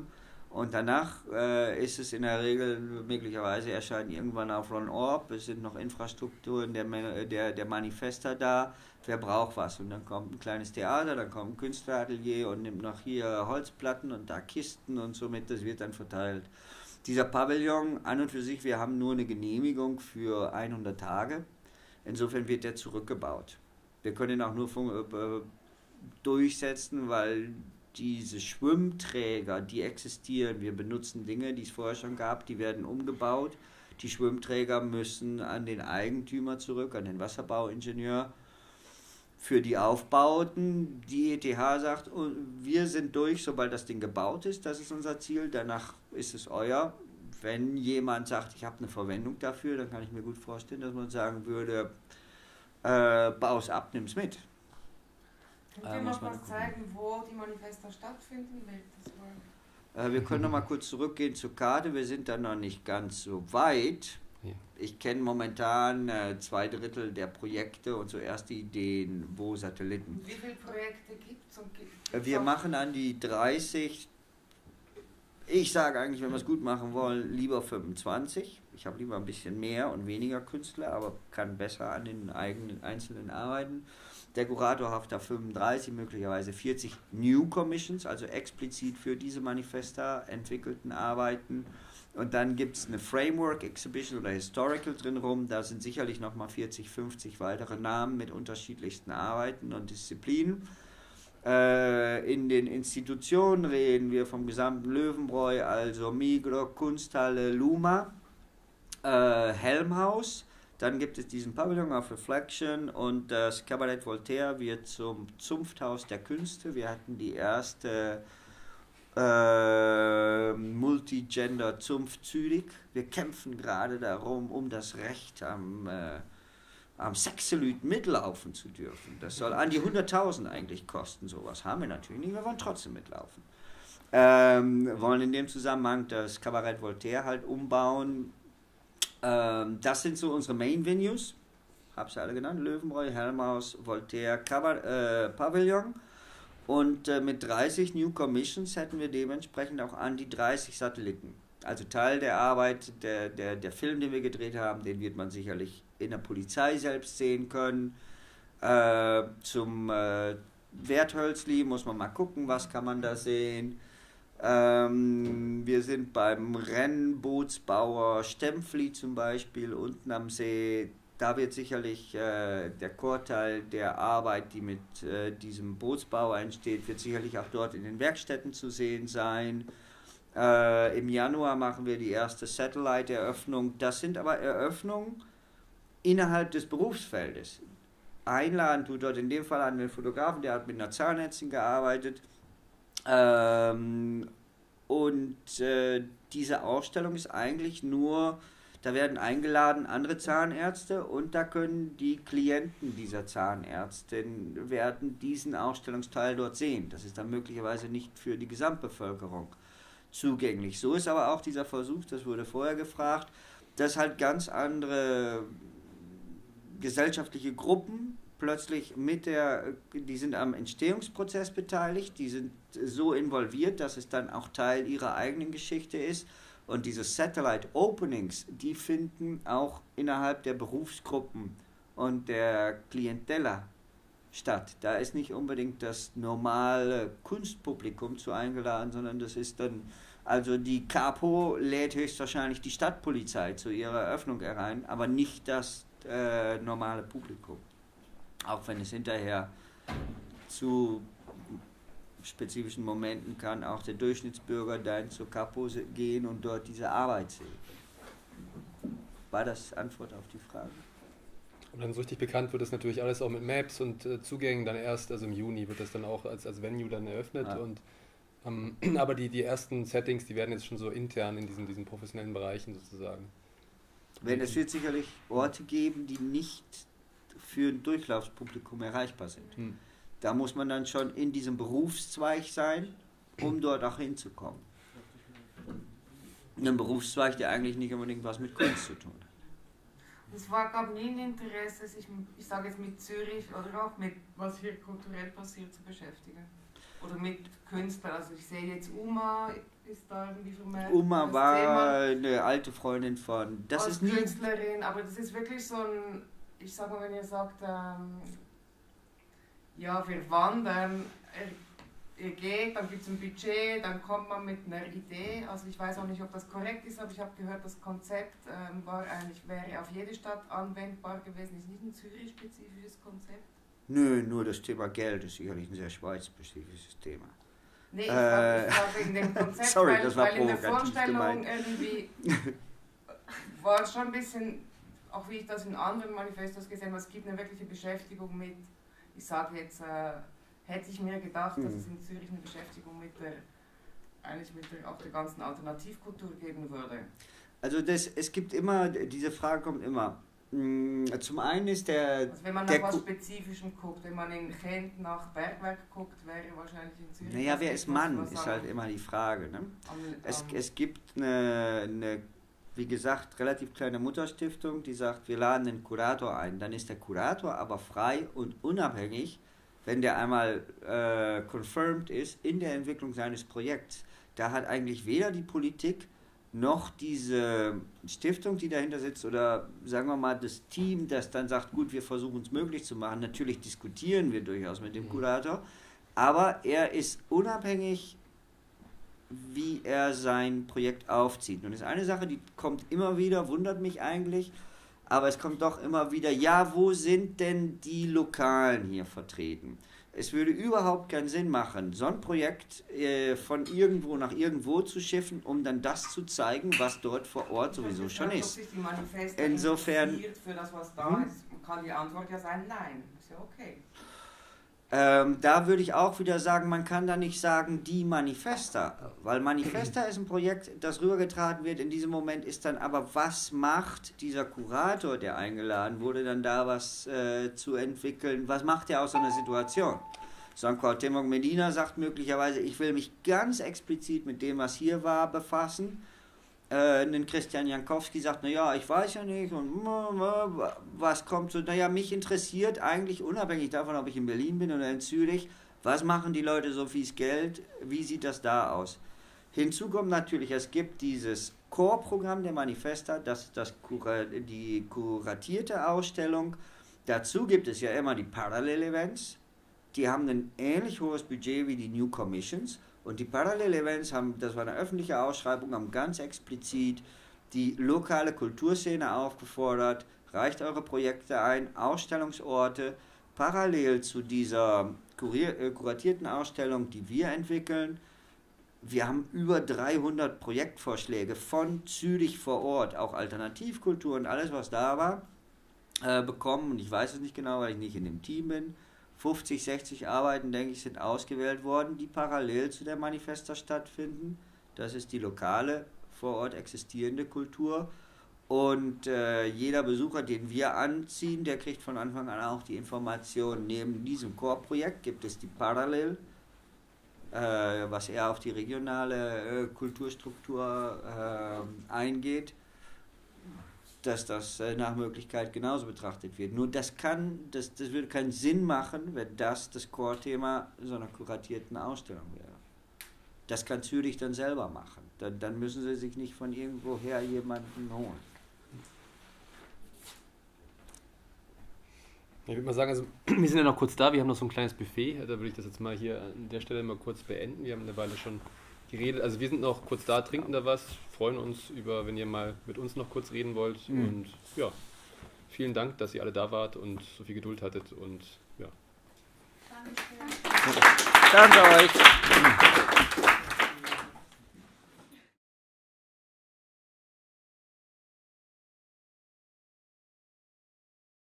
Und danach ist es in der Regel, möglicherweise erscheinen irgendwann auf Ron Orb, es sind noch Infrastrukturen der Manifesta da, wer braucht was? Und dann kommt ein kleines Theater, dann kommt ein Künstleratelier und nimmt noch hier Holzplatten und da Kisten und somit, das wird dann verteilt. Dieser Pavillon an und für sich, wir haben nur eine Genehmigung für 100 Tage, insofern wird der zurückgebaut. Wir können ihn auch nur durchsetzen, weil diese Schwimmträger, die existieren, wir benutzen Dinge, die es vorher schon gab, die werden umgebaut. Die Schwimmträger müssen an den Eigentümer zurück, an den Wasserbauingenieur für die Aufbauten. Die ETH sagt, wir sind durch, sobald das Ding gebaut ist, das ist unser Ziel, danach ist es euer. Wenn jemand sagt, ich habe eine Verwendung dafür, dann kann ich mir gut vorstellen, dass man sagen würde, bau's ab, nimm's mit. Könnt ihr noch was zeigen, wo die Manifesta stattfinden? Wir können noch mal kurz zurückgehen zur Karte. Wir sind da noch nicht ganz so weit. Ja. Ich kenne momentan 2/3 der Projekte und so erste Ideen, wo Satelliten. Wie viele Projekte gibt es? Wir machen an die 30. Ich sage eigentlich, wenn wir es gut machen wollen, lieber 25. Ich habe lieber ein bisschen mehr und weniger Künstler, aber kann besser an den eigenen Einzelnen arbeiten. Der Kurator hat da 35, möglicherweise 40 New Commissions, also explizit für diese Manifesta entwickelten Arbeiten. Und dann gibt es eine Framework Exhibition oder Historical drin rum. Da sind sicherlich nochmal 40, 50 weitere Namen mit unterschiedlichsten Arbeiten und Disziplinen. In den Institutionen reden wir vom gesamten Löwenbräu, also Migro, Kunsthalle, Luma, Helmhaus. Dann gibt es diesen Pavillon of Reflection und das Cabaret Voltaire wird zum Zunfthaus der Künste. Wir hatten die erste Multigender-Zunft Zürich. Wir kämpfen gerade darum, um das Recht am Sexelyt mitlaufen zu dürfen. Das soll an die 100.000 eigentlich kosten. Sowas haben wir natürlich nicht, wir wollen trotzdem mitlaufen. Wollen in dem Zusammenhang das Cabaret Voltaire halt umbauen. Das sind so unsere Main Venues, hab's ja alle genannt, Löwenbräu, Helmhaus, Voltaire, Pavillon und mit 30 New Commissions hätten wir dementsprechend auch an die 30 Satelliten. Also Teil der Arbeit, der Film, den wir gedreht haben, den wird man sicherlich in der Polizei selbst sehen können. Zum Werthölzli muss man mal gucken, was kann man da sehen. Wir sind beim Rennbootsbauer Stempfli zum Beispiel unten am See. Da wird sicherlich der Chorteil der Arbeit, die mit diesem Bootsbau entsteht, wird sicherlich auch dort in den Werkstätten zu sehen sein. Im Januar machen wir die erste Satellite-Eröffnung. Das sind aber Eröffnungen innerhalb des Berufsfeldes. Einladen tut dort in dem Fall an den Fotografen, der hat mit einer Zahnärztin gearbeitet. Diese Ausstellung ist eigentlich nur, da werden eingeladen andere Zahnärzte und da können die Klienten dieser Zahnärztin werden diesen Ausstellungsteil dort sehen. Das ist dann möglicherweise nicht für die Gesamtbevölkerung zugänglich. So ist aber auch dieser Versuch, das wurde vorher gefragt, dass halt ganz andere gesellschaftliche Gruppen plötzlich die sind am Entstehungsprozess beteiligt, die sind so involviert, dass es dann auch Teil ihrer eigenen Geschichte ist. Und diese Satellite Openings, die finden auch innerhalb der Berufsgruppen und der Klientela statt. Da ist nicht unbedingt das normale Kunstpublikum zu eingeladen, sondern das ist dann, also die Capo lädt höchstwahrscheinlich die Stadtpolizei zu ihrer Eröffnung herein, aber nicht das normale Publikum. Auch wenn es hinterher zu spezifischen Momenten kann auch der Durchschnittsbürger dann zur Capo gehen und dort diese Arbeit sehen. War das Antwort auf die Frage? Und dann so richtig bekannt wird das natürlich alles auch mit Maps und Zugängen dann erst, also im Juni wird das dann auch als Venue dann eröffnet. Ja. Und aber die ersten Settings, die werden jetzt schon so intern in diesen professionellen Bereichen sozusagen. Es wird sicherlich Orte geben, die nicht für ein Durchlaufspublikum erreichbar sind. Da muss man dann schon in diesem Berufszweig sein, um dort auch hinzukommen. Ein Berufszweig, der eigentlich nicht unbedingt was mit Kunst zu tun hat. Es gab nie ein Interesse, sich, ich sage jetzt mit Zürich oder auch mit was hier kulturell passiert zu beschäftigen. Oder mit Künstlern. Also ich sehe jetzt UMA ist da irgendwie vermehrt. Oma war eine alte Freundin von. Das als ist nie. Künstlerin, aber das ist wirklich so ein, ich sag mal, wenn ihr sagt, ja, wir wandern, ihr geht, dann gibt es ein Budget, dann kommt man mit einer Idee. Also ich weiß auch nicht, ob das korrekt ist, aber ich habe gehört, das Konzept wäre auf jede Stadt anwendbar gewesen. Ist nicht ein Zürich-spezifisches Konzept? Nö, nur das Thema Geld ist sicherlich ein sehr schweizspezifisches Thema. Nee, ich frage wegen dem Konzept, sorry, das war weil in der provokativ Vorstellung gemeint. irgendwie war es schon ein bisschen, auch wie ich das in anderen Manifestos gesehen habe, es gibt eine wirkliche Beschäftigung mit, ich sage jetzt, hätte ich mir gedacht, dass es in Zürich eine Beschäftigung mit auch der ganzen Alternativkultur geben würde. Also es gibt immer, diese Frage kommt immer. Zum einen ist also wenn man nach was Spezifischem guckt, wenn man in Kent nach Bergwerk guckt, wäre wahrscheinlich in Zürich... Naja, wer ist Mann, ist halt immer die Frage. Ne? Es gibt eine, wie gesagt, relativ kleine Mutterstiftung, die sagt, wir laden den Kurator ein. Dann ist der Kurator aber frei und unabhängig, wenn der einmal confirmed ist in der Entwicklung seines Projekts. Da hat eigentlich weder die Politik noch diese Stiftung, die dahinter sitzt, oder sagen wir mal das Team, das dann sagt, gut, wir versuchen es möglich zu machen. Natürlich diskutieren wir durchaus mit dem Kurator, aber er ist unabhängig, wie er sein Projekt aufzieht. Und das ist eine Sache, die kommt immer wieder, wundert mich eigentlich, aber es kommt doch immer wieder, ja, wo sind denn die Lokalen hier vertreten? Es würde überhaupt keinen Sinn machen, so ein Projekt von irgendwo nach irgendwo zu schiffen, um dann das zu zeigen, was dort vor Ort sowieso schon ist. Insofern für das, was da ist, kann die Antwort ja sein, nein. Ist ja okay. Da würde ich auch wieder sagen, man kann da nicht sagen, die Manifesta, weil Manifesta ist ein Projekt, das rübergetragen wird. In diesem Moment ist dann aber, was macht dieser Kurator, der eingeladen wurde, dann da was zu entwickeln? Was macht er aus so einer Situation? San Cuauhtémoc Medina sagt möglicherweise, ich will mich ganz explizit mit dem, was hier war, befassen. Ein Christian Jankowski sagt, naja, ich weiß ja nicht, und was kommt so, naja, mich interessiert eigentlich, unabhängig davon, ob ich in Berlin bin oder in Zürich, was machen die Leute so fürs Geld, wie sieht das da aus? Hinzu kommt natürlich, es gibt dieses Core-Programm der Manifesta, das ist die kuratierte Ausstellung, dazu gibt es ja immer die Parallel-Events, die haben ein ähnlich hohes Budget wie die New Commissions. Und die Parallel-Events haben, das war eine öffentliche Ausschreibung, haben ganz explizit die lokale Kulturszene aufgefordert, reicht eure Projekte ein, Ausstellungsorte, parallel zu dieser kuratierten Ausstellung, die wir entwickeln. Wir haben über 300 Projektvorschläge von Zürich vor Ort, auch Alternativkultur und alles, was da war, bekommen. Und ich weiß es nicht genau, weil ich nicht in dem Team bin. 50, 60 Arbeiten, denke ich, sind ausgewählt worden, die parallel zu der Manifesta stattfinden. Das ist die lokale, vor Ort existierende Kultur. Und jeder Besucher, den wir anziehen, der kriegt von Anfang an auch die Information, neben diesem Core-Projekt gibt es die Parallel, was eher auf die regionale Kulturstruktur eingeht, dass das nach Möglichkeit genauso betrachtet wird. Nur das würde keinen Sinn machen, wenn das Core-Thema so einer kuratierten Ausstellung wäre. Das kann Zürich dann selber machen. Dann müssen sie sich nicht von irgendwoher jemanden holen. Ich würde mal sagen, also, wir sind ja noch kurz da, wir haben noch so ein kleines Buffet, da würde ich das jetzt mal hier an der Stelle mal kurz beenden. Wir haben eine Weile schon geredet, also wir sind noch kurz da, trinken da was, freuen uns über, wenn ihr mal mit uns noch kurz reden wollt und ja, vielen Dank, dass ihr alle da wart und so viel Geduld hattet und ja. Dankeschön. Danke euch.